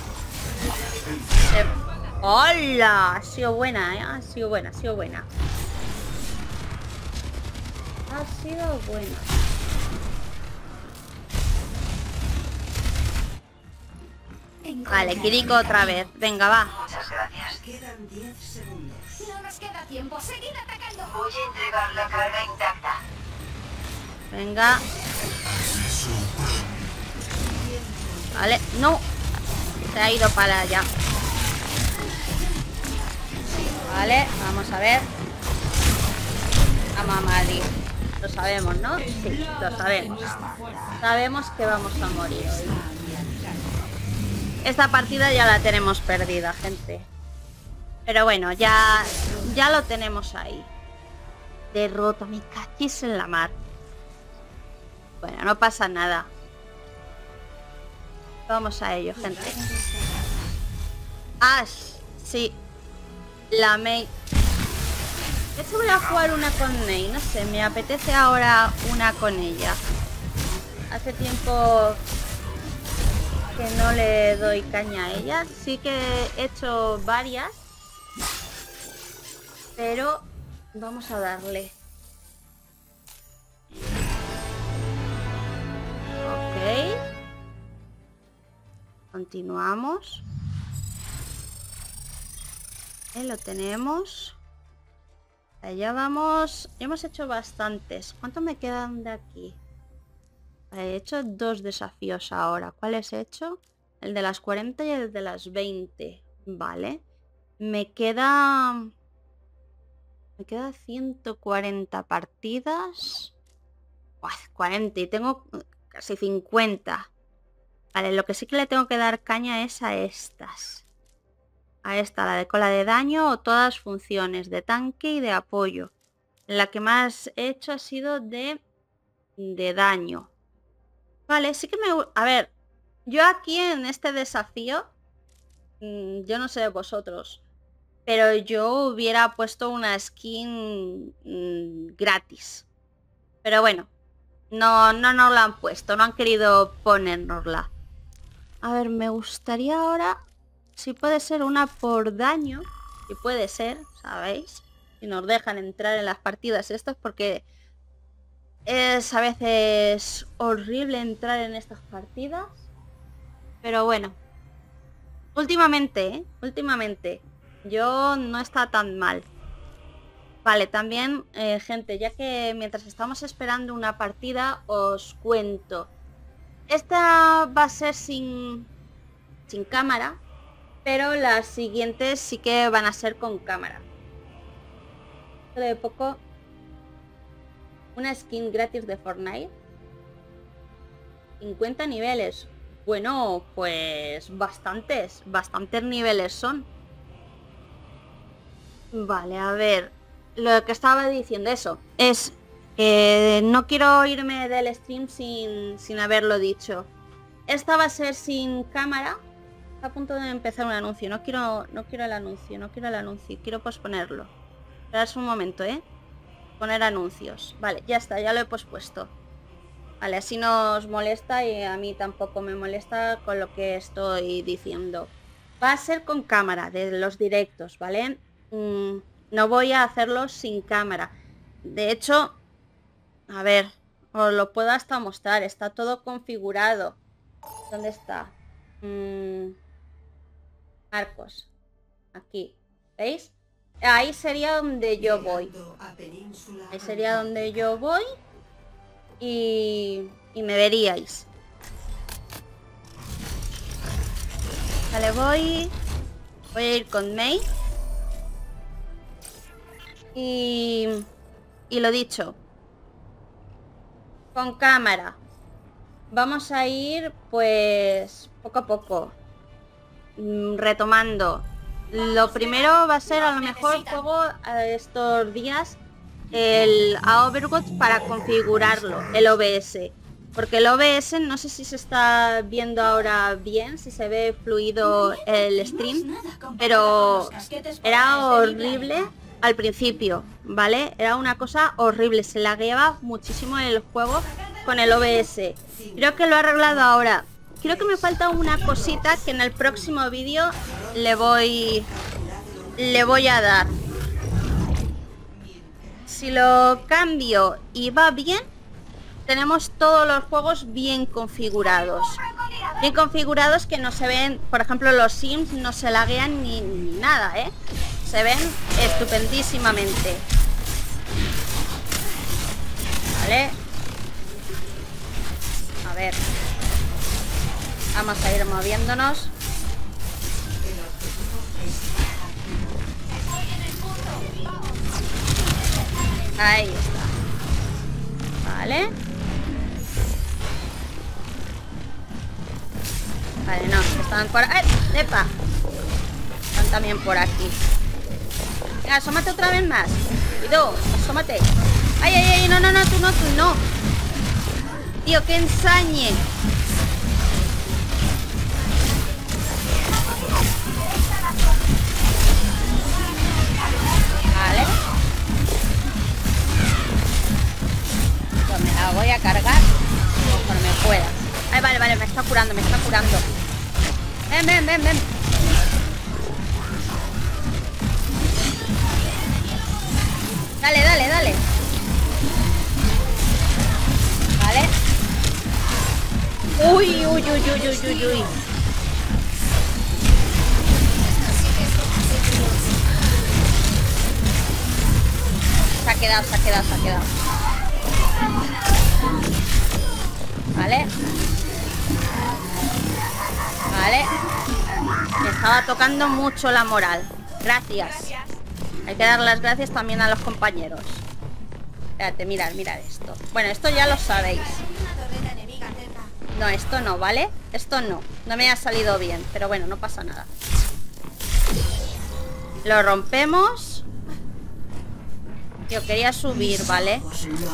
¡Hola! Ha sido buena, ¿eh? Ha sido buena, ha sido buena. Ha sido buena. Vale, Kiriko otra vez. Venga, va. Muchas gracias. Quedan 10 segundos. No nos queda tiempo. Seguid atacando. Voy a entregar la carga intacta. Venga. Vale, no. Se ha ido para allá. Vale, vamos a ver. A Mamadi. Lo sabemos, ¿no? Sí, lo sabemos. Sabemos que vamos a morir hoy. Esta partida ya la tenemos perdida, gente. Pero bueno, ya lo tenemos ahí. Derrota, me cachis en la mar. Bueno, no pasa nada. Vamos a ello, gente. Ash, sí. La Mei. De hecho voy a jugar una con Mei. No sé, me apetece ahora una con ella. Hace tiempo que no le doy caña a ella. Sí que he hecho varias. Pero vamos a darle. Ok. Continuamos. Lo tenemos. Allá vamos. Hemos hecho bastantes. ¿Cuántos me quedan de aquí? He hecho 2 desafíos ahora. ¿Cuáles he hecho? El de las 40 y el de las 20. Vale. Me queda 140 partidas. Uah, 40 y tengo casi 50. Vale, lo que sí que le tengo que dar caña es a estas. A esta, la de cola de daño o todas funciones de tanque y de apoyo. La que más he hecho ha sido de daño. Vale, sí que me... A ver, yo aquí en este desafío, yo no sé de vosotros, pero yo hubiera puesto una skin gratis. Pero bueno, no nos la han puesto, no han querido ponérnosla. A ver, me gustaría ahora... Si puede ser una por daño. si puede ser, ¿sabéis? Si nos dejan entrar en las partidas estas, porque es a veces horrible entrar en estas partidas. Pero bueno, últimamente, yo no está tan mal. Vale, también, gente, ya que mientras estamos esperando una partida, os cuento. Esta va a ser sin cámara, pero las siguientes sí que van a ser con cámara. Dentro de poco, una skin gratis de Fortnite. 50 niveles. Bueno, pues bastantes niveles son. Vale, a ver. Lo que estaba diciendo, eso es que no quiero irme del stream sin haberlo dicho. Esta va a ser sin cámara. Está a punto de empezar un anuncio. No quiero el anuncio, quiero posponerlo. Esperad un momento, poner anuncios. Vale, ya está, ya lo he pospuesto. Vale, así no os molesta y a mí tampoco me molesta con lo que estoy diciendo. Va a ser con cámara de los directos, ¿vale? No voy a hacerlo sin cámara. De hecho, a ver, os lo puedo hasta mostrar. Está todo configurado. ¿Dónde está? Marcos. Aquí. ¿Veis? Ahí sería donde yo voy. Ahí sería donde yo voy. Y me veríais. Vale, voy a ir con Mei. Y lo dicho, con cámara. Vamos a ir pues poco a poco, retomando. Lo primero va a ser, a lo mejor juego estos días a Overwatch para configurarlo, el OBS. Porque el OBS no sé si se está viendo ahora bien, si se ve fluido el stream, pero era horrible al principio, ¿vale? Era una cosa horrible, se lagueaba muchísimo en el juego con el OBS. Creo que lo he arreglado ahora. Creo que me falta una cosita que en el próximo vídeo le voy a dar. Si lo cambio y va bien, tenemos todos los juegos bien configurados. Bien configurados, que no se ven, por ejemplo, los Sims no se laguean ni nada, se ven estupendísimamente. Vale. A ver. Vamos a ir moviéndonos. Ahí está. Vale. Vale, no, están por... ¡ay! ¡Epa! Están también por aquí. Venga, asómate otra vez más. Cuidado, asómate. ¡Ay, ay, ay! No, no, no, tú no. Tío, que ensañe. Vale. Pues me la voy a cargar conforme pueda. Ay, vale, vale, me está curando. Ven. Dale. Vale. Uy. Se ha quedado. Vale. Me estaba tocando mucho la moral. Gracias. Hay que dar las gracias también a los compañeros. Espérate, mirad esto. Bueno, esto ya lo sabéis. No, esto no, ¿vale? Esto no me ha salido bien, pero bueno, no pasa nada. Lo rompemos. Yo quería subir, ¿vale?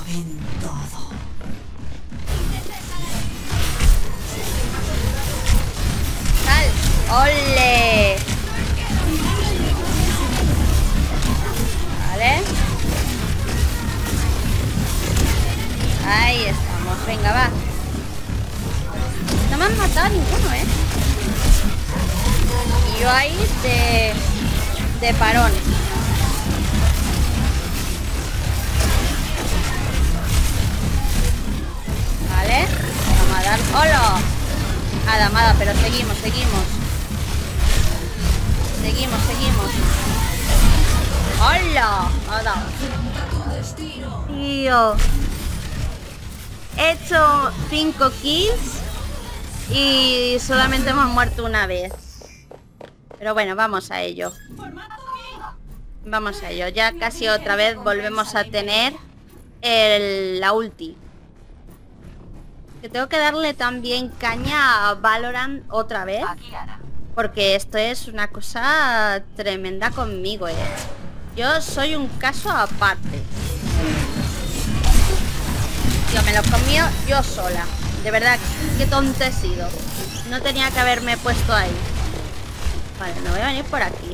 ¡Sal! ¡Ole! Vale. Ahí estamos, venga, va. No me han matado ninguno, Y yo ahí de de parón. Vale, vamos a dar... ¡Hola! Adamada, pero seguimos. Seguimos. ¡Hola! ¡Hola! Tío. He hecho 5 kills y solamente hemos muerto una vez. Pero bueno, vamos a ello. Ya casi otra vez volvemos a tener la ulti. Que tengo que darle también caña a Valorant otra vez. Porque esto es una cosa tremenda conmigo, Yo soy un caso aparte. Tío, me lo comí yo sola. De verdad, qué tonta he sido. No tenía que haberme puesto ahí. Vale, me voy a venir por aquí.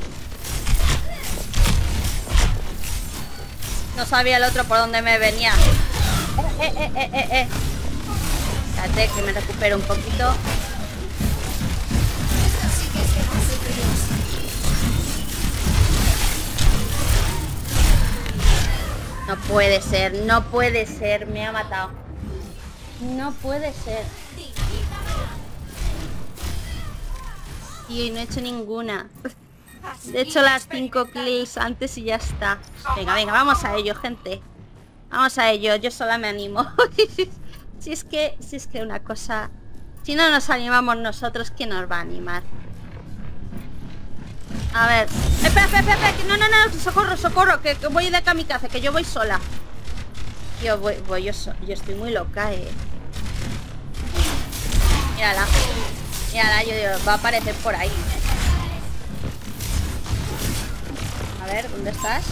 No sabía el otro por dónde me venía. Espérate que me recupero un poquito. No puede ser, me ha matado. No puede ser. Y no he hecho ninguna. He hecho las 5 kills antes y ya está. Venga, vamos a ello, gente. Vamos a ello, yo sola me animo. Si es que una cosa... Si no nos animamos nosotros, ¿quién nos va a animar? A ver. Espera. No, socorro, que voy de kamikaze, que yo voy sola. Yo yo estoy muy loca, Mírala, yo digo, va a aparecer por ahí. A ver, ¿dónde estás?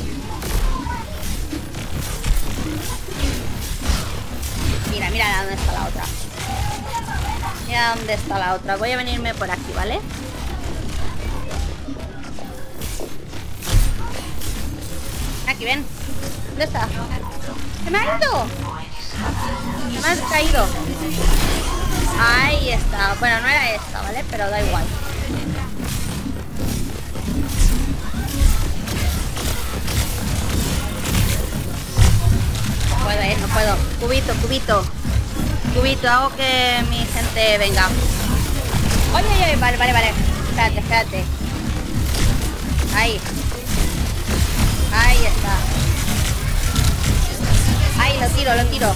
Mira dónde está la otra. Mira dónde está la otra. Voy a venirme por aquí, ¿vale? Aquí, ven. ¿Dónde está? ¡Se me ha ido! ¡Se me ha caído! Ahí está. Bueno, no era esta, ¿vale? Pero da igual. No puedo. Cubito, hago que mi gente venga. Oye, vale. Espérate. Ahí está. Ahí, lo tiro.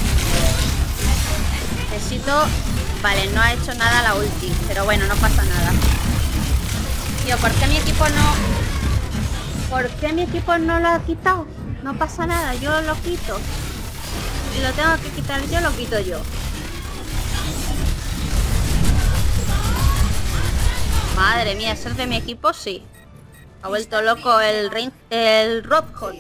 Necesito... Vale, no ha hecho nada la ulti, pero bueno, no pasa nada. Tío, ¿por qué mi equipo no lo ha quitado? No pasa nada, yo lo quito. Si lo tengo que quitar yo, lo quito yo. Madre mía, ser de mi equipo, sí. Ha vuelto loco el Robhot.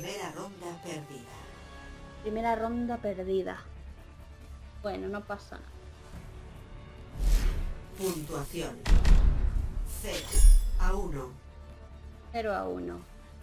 Primera ronda perdida. Bueno, no pasa nada. Puntuación 0-1. 0-1.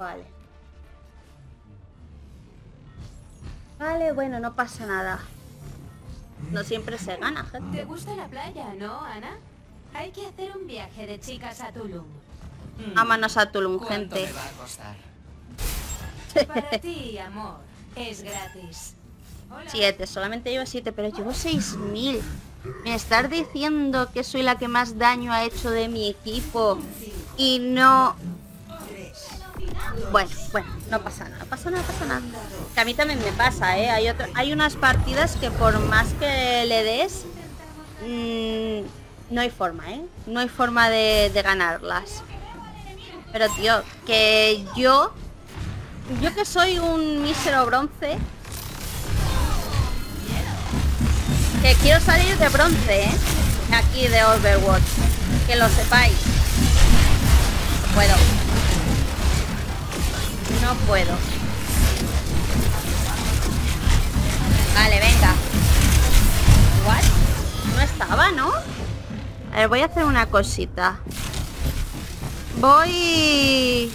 Vale, bueno, no pasa nada. No siempre se gana, gente. ¿Te gusta la playa, no, Ana? Hay que hacer un viaje de chicas a Tulum. Vámonos a Tulum, gente. ¿Cuánto me va a costar? Para ti, amor, es gratis. 7, solamente llevo 7, pero llevo 6000. Me estás diciendo que soy la que más daño ha hecho de mi equipo y no... Bueno, no pasa nada. Que a mí también me pasa, hay unas partidas que por más que le des, no hay forma, no hay forma de ganarlas. Pero tío, que yo que soy un mísero bronce, que quiero salir de bronce, aquí de Overwatch, que lo sepáis. No puedo. Vale, venga. ¿What? No estaba, ¿no? A ver, voy a hacer una cosita. Voy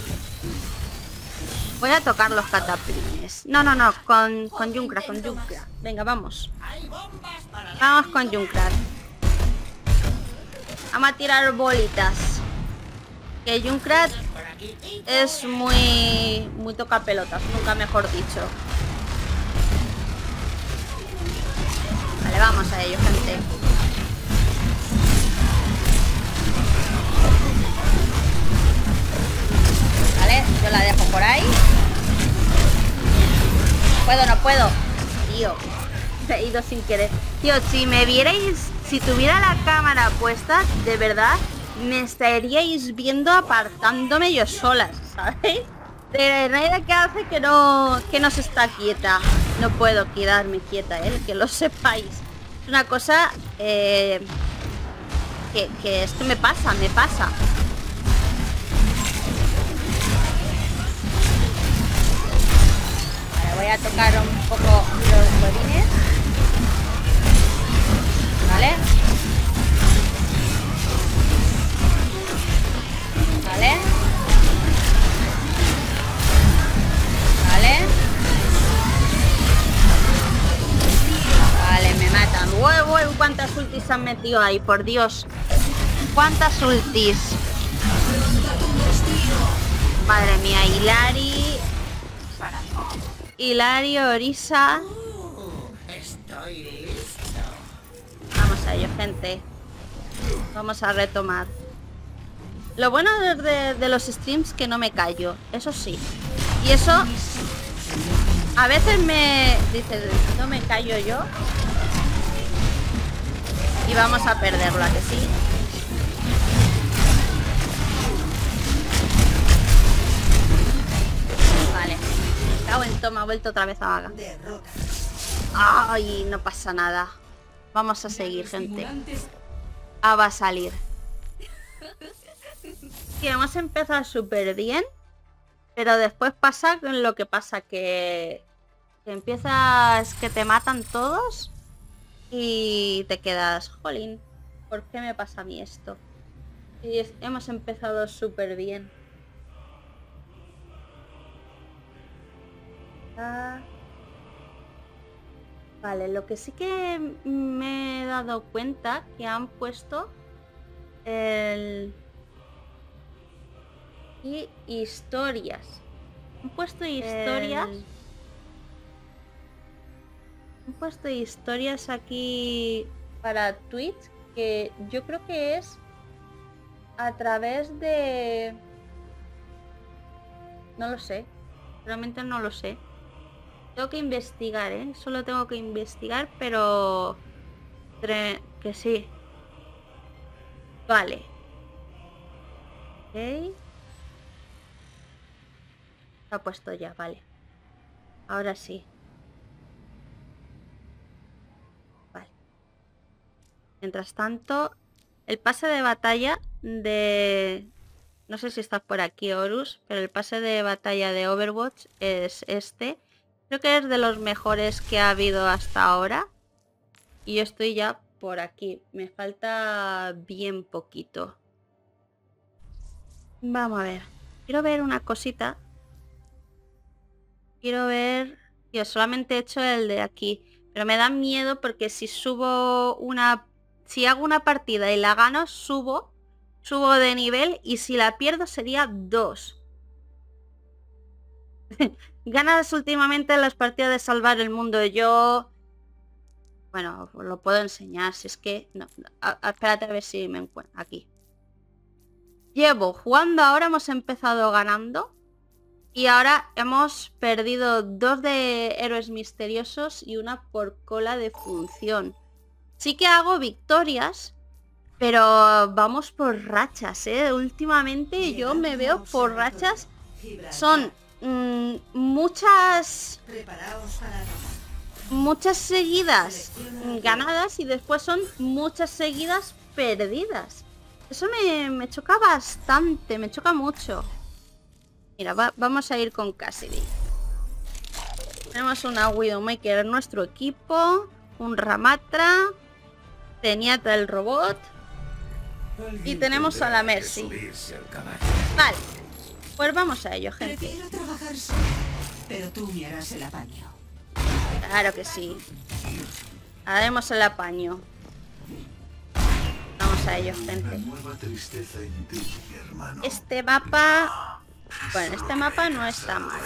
a tocar los cataplines. No, con Junkrat, Venga, vamos. Vamos con Junkrat. Vamos a tirar bolitas. Que Junkrat es muy tocapelotas, nunca mejor dicho. Vale, vamos a ello, gente. Vale, yo la dejo por ahí. No puedo. Tío, he ido sin querer. Tío, si me vierais, si tuviera la cámara puesta, de verdad, me estaríais viendo apartándome yo sola, ¿sabéis? De manera que hace que no se está quieta. No puedo quedarme quieta, que lo sepáis. Es una cosa que es que me pasa. Vale, voy a tocar un poco los huevines. Vale. Vale. Vale. Vale, me matan. ¡Uy! ¿Cuántas ultis han metido ahí? Por Dios. ¿Cuántas ultis? Madre mía, Hilari, Orisa. Vamos a ello, gente. Vamos a retomar. Lo bueno de los streams que no me callo. Eso sí. Y eso a veces me dices, no me callo yo. Y vamos a perderlo, ¿a que sí? Vale. Cago en toma, ha vuelto otra vez a vaga. Ay, no pasa nada. Vamos a seguir, gente. Va a salir. Que hemos empezado súper bien. Pero después pasa lo que pasa, que empiezas, que te matan todos. Y te quedas, jolín, ¿por qué me pasa a mí esto? Y hemos empezado súper bien. Vale, lo que sí que me he dado cuenta que han puesto y historias. Han puesto historias. Han puesto historias aquí para Twitch, que yo creo que es a través de... No lo sé. Realmente no lo sé. Tengo que investigar, Solo tengo que investigar, pero... Que sí. Vale. Ok. Se ha puesto ya, vale. Ahora sí. Vale. Mientras tanto, el pase de batalla de... No sé si estás por aquí, Horus, pero el pase de batalla de Overwatch es este. Creo que es de los mejores que ha habido hasta ahora. Y yo estoy ya por aquí. Me falta bien poquito. Vamos a ver. Quiero ver una cosita. Quiero ver... Yo solamente he hecho el de aquí. Pero me da miedo porque si subo una... Si hago una partida y la gano, subo de nivel. Y si la pierdo sería 2. Ganas últimamente las partidas de salvar el mundo. Yo... Bueno, os lo puedo enseñar. Si es que... No, espérate a ver si me encuentro. Aquí. Llevo jugando ahora. Hemos empezado ganando. Y ahora hemos perdido 2 de héroes misteriosos y una por cola de función. Sí que hago victorias, pero vamos por rachas, Últimamente yo me veo por rachas. Son muchas seguidas ganadas y después son muchas seguidas perdidas. Eso me choca bastante, me choca mucho. Mira, vamos a ir con Cassidy. Tenemos una Widowmaker en nuestro equipo, un Ramatra, Zenyatta el robot y tenemos a la Mercy. Vale, pues vamos a ello, gente. Prefiero trabajar solo, pero tú me harás el apaño. Claro que sí. Haremos el apaño. Vamos a ello, gente. Una nueva tristeza en ti, hermano. Este mapa Bueno, este mapa no está mal.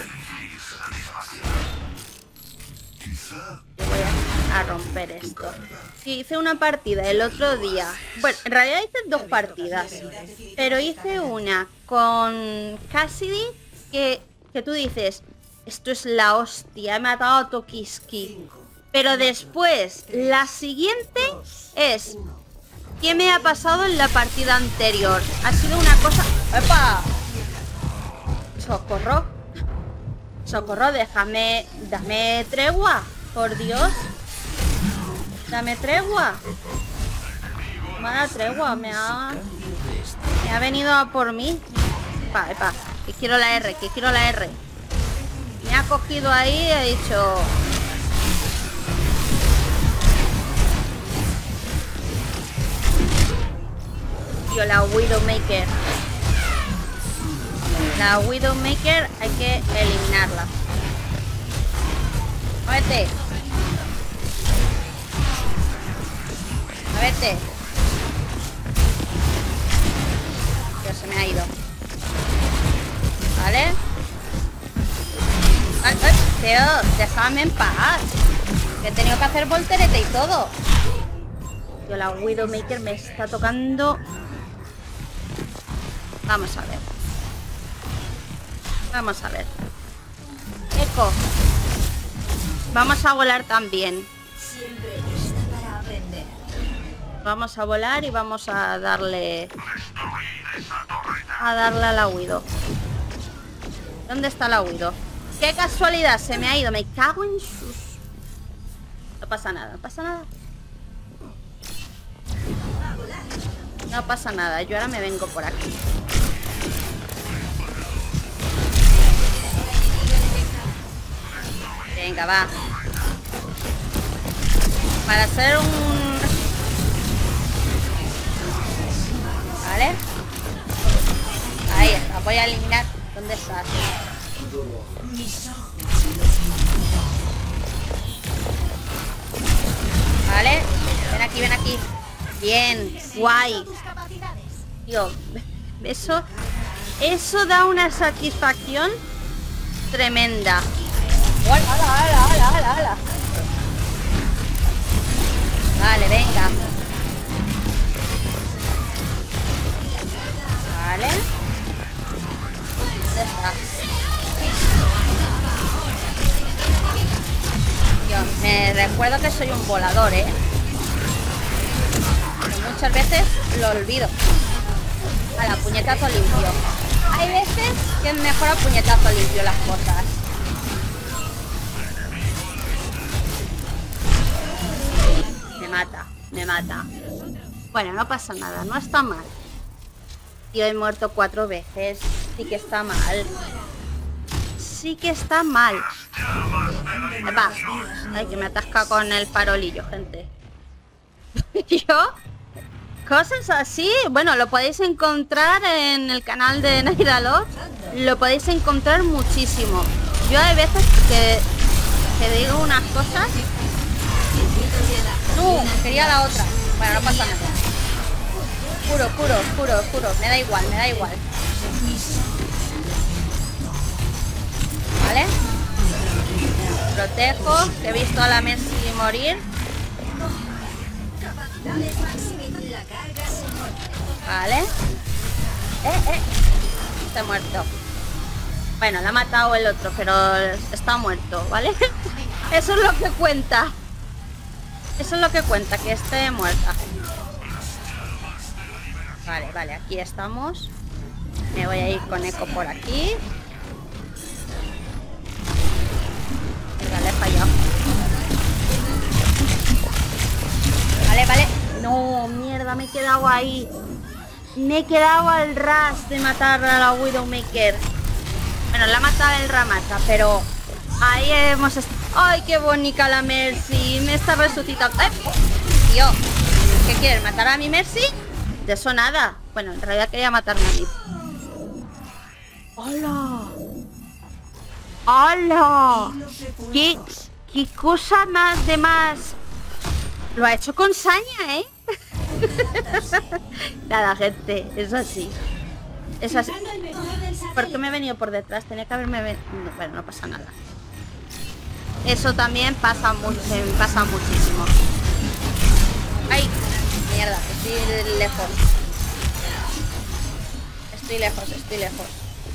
Yo voy a romper esto. Sí, hice una partida el otro día. Bueno, en realidad hice 2 partidas. Pero hice una con Cassidy que tú dices, esto es la hostia, he matado a Tokiski. Pero después, la siguiente es... ¿qué me ha pasado en la partida anterior? Ha sido una cosa... ¡Epa! ¡Socorro! ¡Socorro! Dame tregua. Por Dios. Dame tregua. Me ha dado tregua. Me ha venido a por mí. Epa. Que quiero la R. Que quiero la R. Me ha cogido ahí y he dicho... Tío, la Widowmaker. La Widowmaker hay que eliminarla. Muévete. Muévete. Ya se me ha ido. ¿Vale? Ay, tío, déjame en paz. Que he tenido que hacer voltereta y todo. Tío, la Widowmaker me está tocando. Vamos a ver. Vamos a ver. Eco. Vamos a volar también. Vamos a volar y vamos a darle... a la Widow. ¿Dónde está la Widow? ¡Qué casualidad! Se me ha ido. Me cago en sus... No pasa nada, no pasa nada. No pasa nada. Yo ahora me vengo por aquí. Venga, va. Para hacer un... ¿Vale? Ahí está. Voy a eliminar... ¿Dónde estás? ¿Vale? Ven aquí, ven aquí. Bien, guay. Tío, eso da una satisfacción tremenda. ¡Hala! Vale, venga. Vale. ¿Dónde está? Dios, me recuerdo que soy un volador, ¿eh? Pero muchas veces lo olvido. A la puñetazo limpio. Hay veces que es mejor a puñetazo limpio las cosas. Me mata. Bueno, no pasa nada, no está mal. Yo he muerto 4 veces. Sí que está mal. Sí que está mal. Epa. Ay, que me atasca con el farolillo, gente. Yo... Cosas así, bueno, lo podéis encontrar en el canal de Nairalot. Lo podéis encontrar muchísimo. Yo hay veces que digo unas cosas. No, quería la otra. Bueno, no pasa nada. Puro. Me da igual. Vale. Protejo, que he visto a la Messi morir. Vale. Está muerto. Bueno, la ha matado el otro, pero está muerto, ¿vale? Eso es lo que cuenta. Eso es lo que cuenta, que esté muerta. Vale, aquí estamos. Me voy a ir con Eco por aquí. Vale, he fallado. Vale. No, mierda, me he quedado ahí. Me he quedado al ras de matar a la Widowmaker. Bueno, la ha matado el Ramata, pero ahí hemos estado. ¡Ay, qué bonita la Mercy! Me está resucitando. Tío, ¿qué quieres? ¿Matar a mi Mercy? De eso nada. Bueno, en realidad quería matarme a mí. ¡Hola! ¡Hola! ¿Qué cosa más de más? Lo ha hecho con saña, ¿eh? Nada, gente, es así. Esas... ¿Por qué me he venido por detrás? Tenía que haberme venido... Bueno, no pasa nada. Eso también pasa muchísimo. ¡Ay! Mierda, estoy lejos. Estoy lejos.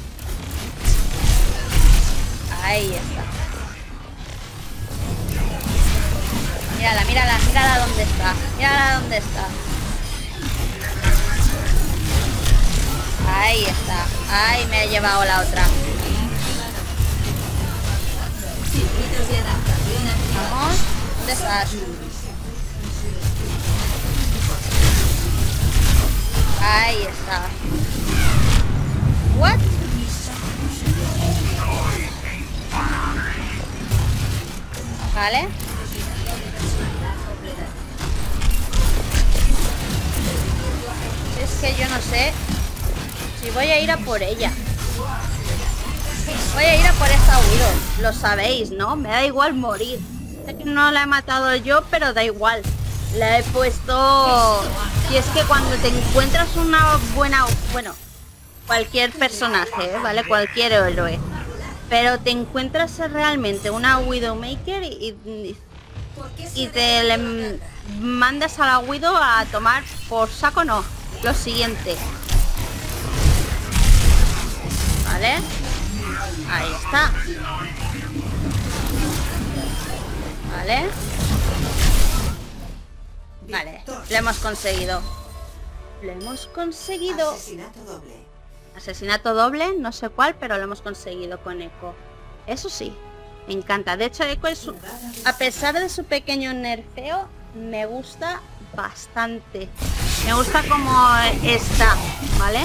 Ahí está. Mírala dónde está. Ahí está. Ahí me ha llevado la otra. Vamos. ¿Dónde estás? Ahí está. ¿What? Vale. Es que yo no sé si voy a ir a por ella. Voy a ir a por esta Widow. Lo sabéis, ¿no? Me da igual morir. Sé que no la he matado yo, pero da igual. La he puesto... Y es que cuando te encuentras una buena... Bueno, cualquier personaje, ¿vale? Cualquier héroe. Pero te encuentras realmente una Widowmaker y te le mandas a la Widow a tomar por saco, no. Lo siguiente. ¿Vale? Ahí está. ¿Vale? Vale, lo hemos conseguido. Asesinato doble, no sé cuál, pero lo hemos conseguido con Echo. Eso sí, me encanta. De hecho, Echo es a pesar de su pequeño nerfeo, me gusta bastante. Me gusta como está, ¿vale?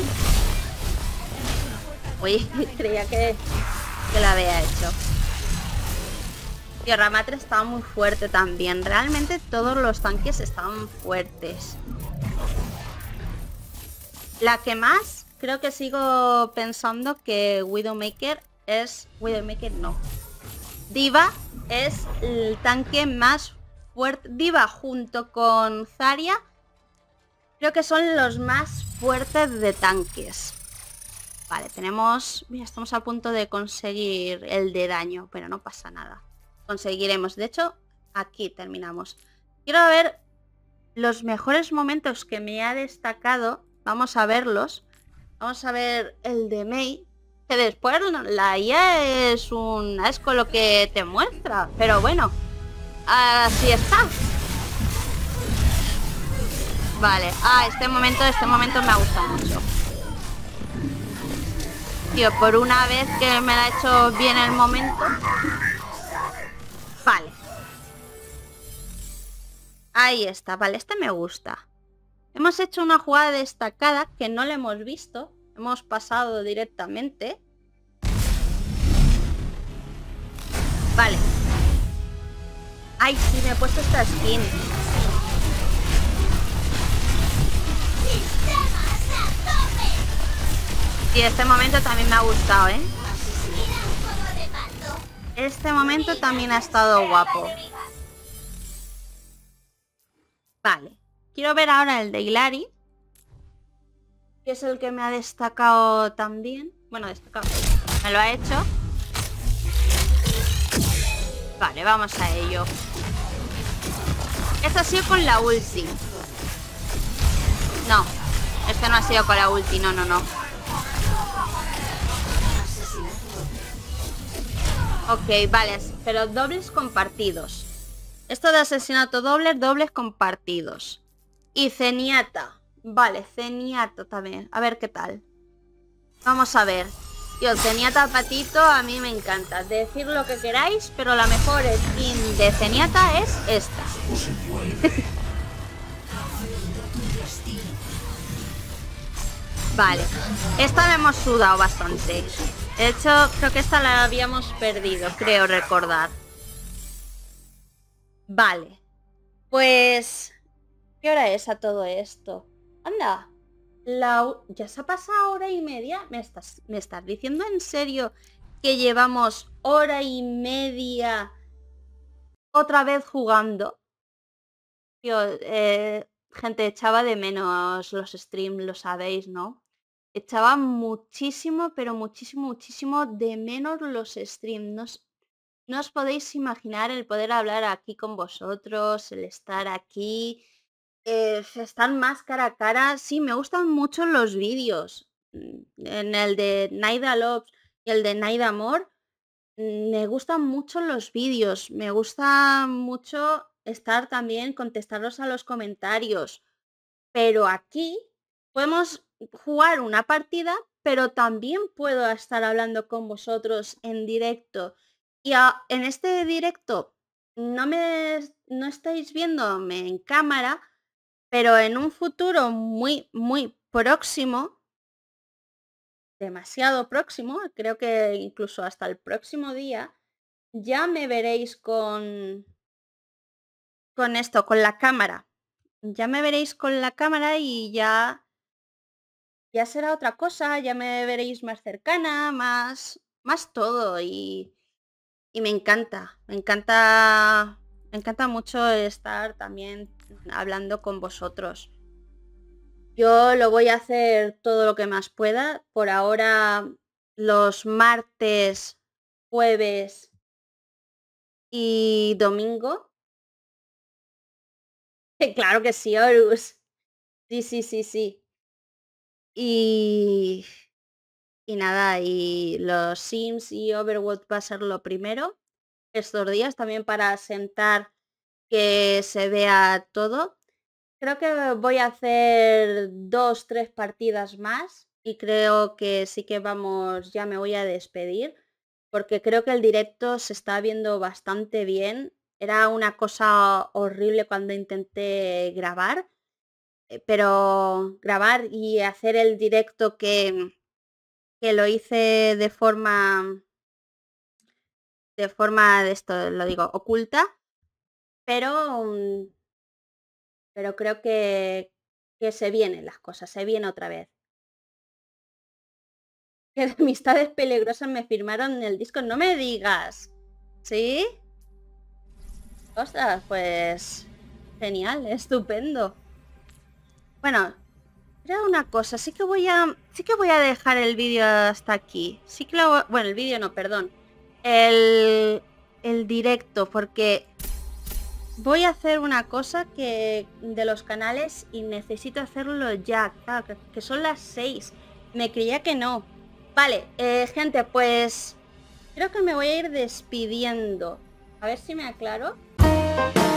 Uy, creía que la había hecho. Tierra Madre estaba muy fuerte también. Realmente todos los tanques estaban fuertes. La que más, creo que sigo pensando que Widowmaker es... Widowmaker no. D.Va es el tanque más fuerte. D.Va junto con Zarya creo que son los más fuertes de tanques. Vale, tenemos... Mira, estamos a punto de conseguir el de daño, pero no pasa nada. Conseguiremos. De hecho, aquí terminamos. Quiero ver los mejores momentos que me ha destacado. Vamos a verlos. Vamos a ver el de Mei. Que después la IA es con lo que te muestra. Pero bueno, así está. Vale. Este momento me ha gustado mucho. Tío, por una vez que me la ha hecho bien el momento. Vale. Ahí está, vale, este me gusta. Hemos hecho una jugada destacada que no la hemos visto. Hemos pasado directamente. Vale. Ay, sí, me he puesto esta skin. Y este momento también me ha gustado, ¿eh? Este momento también ha estado guapo. Vale. Quiero ver ahora el de Hilary, que es el que me ha destacado también. Bueno, destacado. Me lo ha hecho. Vale, vamos a ello. Este ha sido con la ulti. No, este no ha sido con la ulti. No. Ok, vale, pero dobles compartidos. Esto de asesinato doble, dobles compartidos. Y Zenyatta. Vale, Zenyatta también. A ver qué tal. Vamos a ver. Tío, Zenyatta patito a mí me encanta. Decir lo que queráis, pero la mejor skin de Zenyatta es esta. Vale. Esta la hemos sudado bastante. De hecho, creo que esta la habíamos perdido, creo recordar. Vale. Pues... ¿qué hora es a todo esto? Anda. Ya se ha pasado hora y media. ¿Me estás diciendo en serio que llevamos hora y media otra vez jugando? Tío, gente, echaba de menos los streams, lo sabéis, ¿no? echaba muchísimo, pero muchísimo, muchísimo de menos los streams. No os podéis imaginar el poder hablar aquí con vosotros, el estar aquí, estar más cara a cara. Sí, me gustan mucho los vídeos. En el de Naida Loves y el de Naida Amor, me gustan mucho los vídeos. Me gusta mucho estar también, contestaros a los comentarios. Pero aquí podemos jugar una partida, pero también puedo estar hablando con vosotros en directo. Y en este directo no estáis viéndome en cámara, pero en un futuro muy, muy próximo, demasiado próximo, creo que incluso hasta el próximo día, ya me veréis con esto, con la cámara. Ya me veréis con la cámara y ya será otra cosa, ya me veréis más cercana, más todo y me encanta mucho estar también hablando con vosotros. Yo lo voy a hacer todo lo que más pueda. Por ahora, los martes, jueves y domingo. Claro que sí, Horus. Sí, sí, sí, sí. Y nada, y los Sims y Overwatch va a ser lo primero estos días también para sentar que se vea todo. Creo que voy a hacer 2, 3 partidas más y creo que sí que vamos, ya me voy a despedir porque creo que el directo se está viendo bastante bien. Era una cosa horrible cuando intenté grabar, pero grabar y hacer el directo que lo hice de esto, lo digo, oculta, pero pero creo que se vienen las cosas, se viene otra vez. Que de amistades peligrosas me firmaron en el disco, no me digas. ¿Sí? Ostras, pues genial, estupendo. Bueno, era una cosa, sí que voy a dejar el vídeo hasta aquí. Sí que bueno, el vídeo no, perdón. El directo, porque voy a hacer una cosa que de los canales y necesito hacerlo ya, claro, que son las 6. Me creía que no. Vale, gente, pues creo que me voy a ir despidiendo. A ver si me aclaro.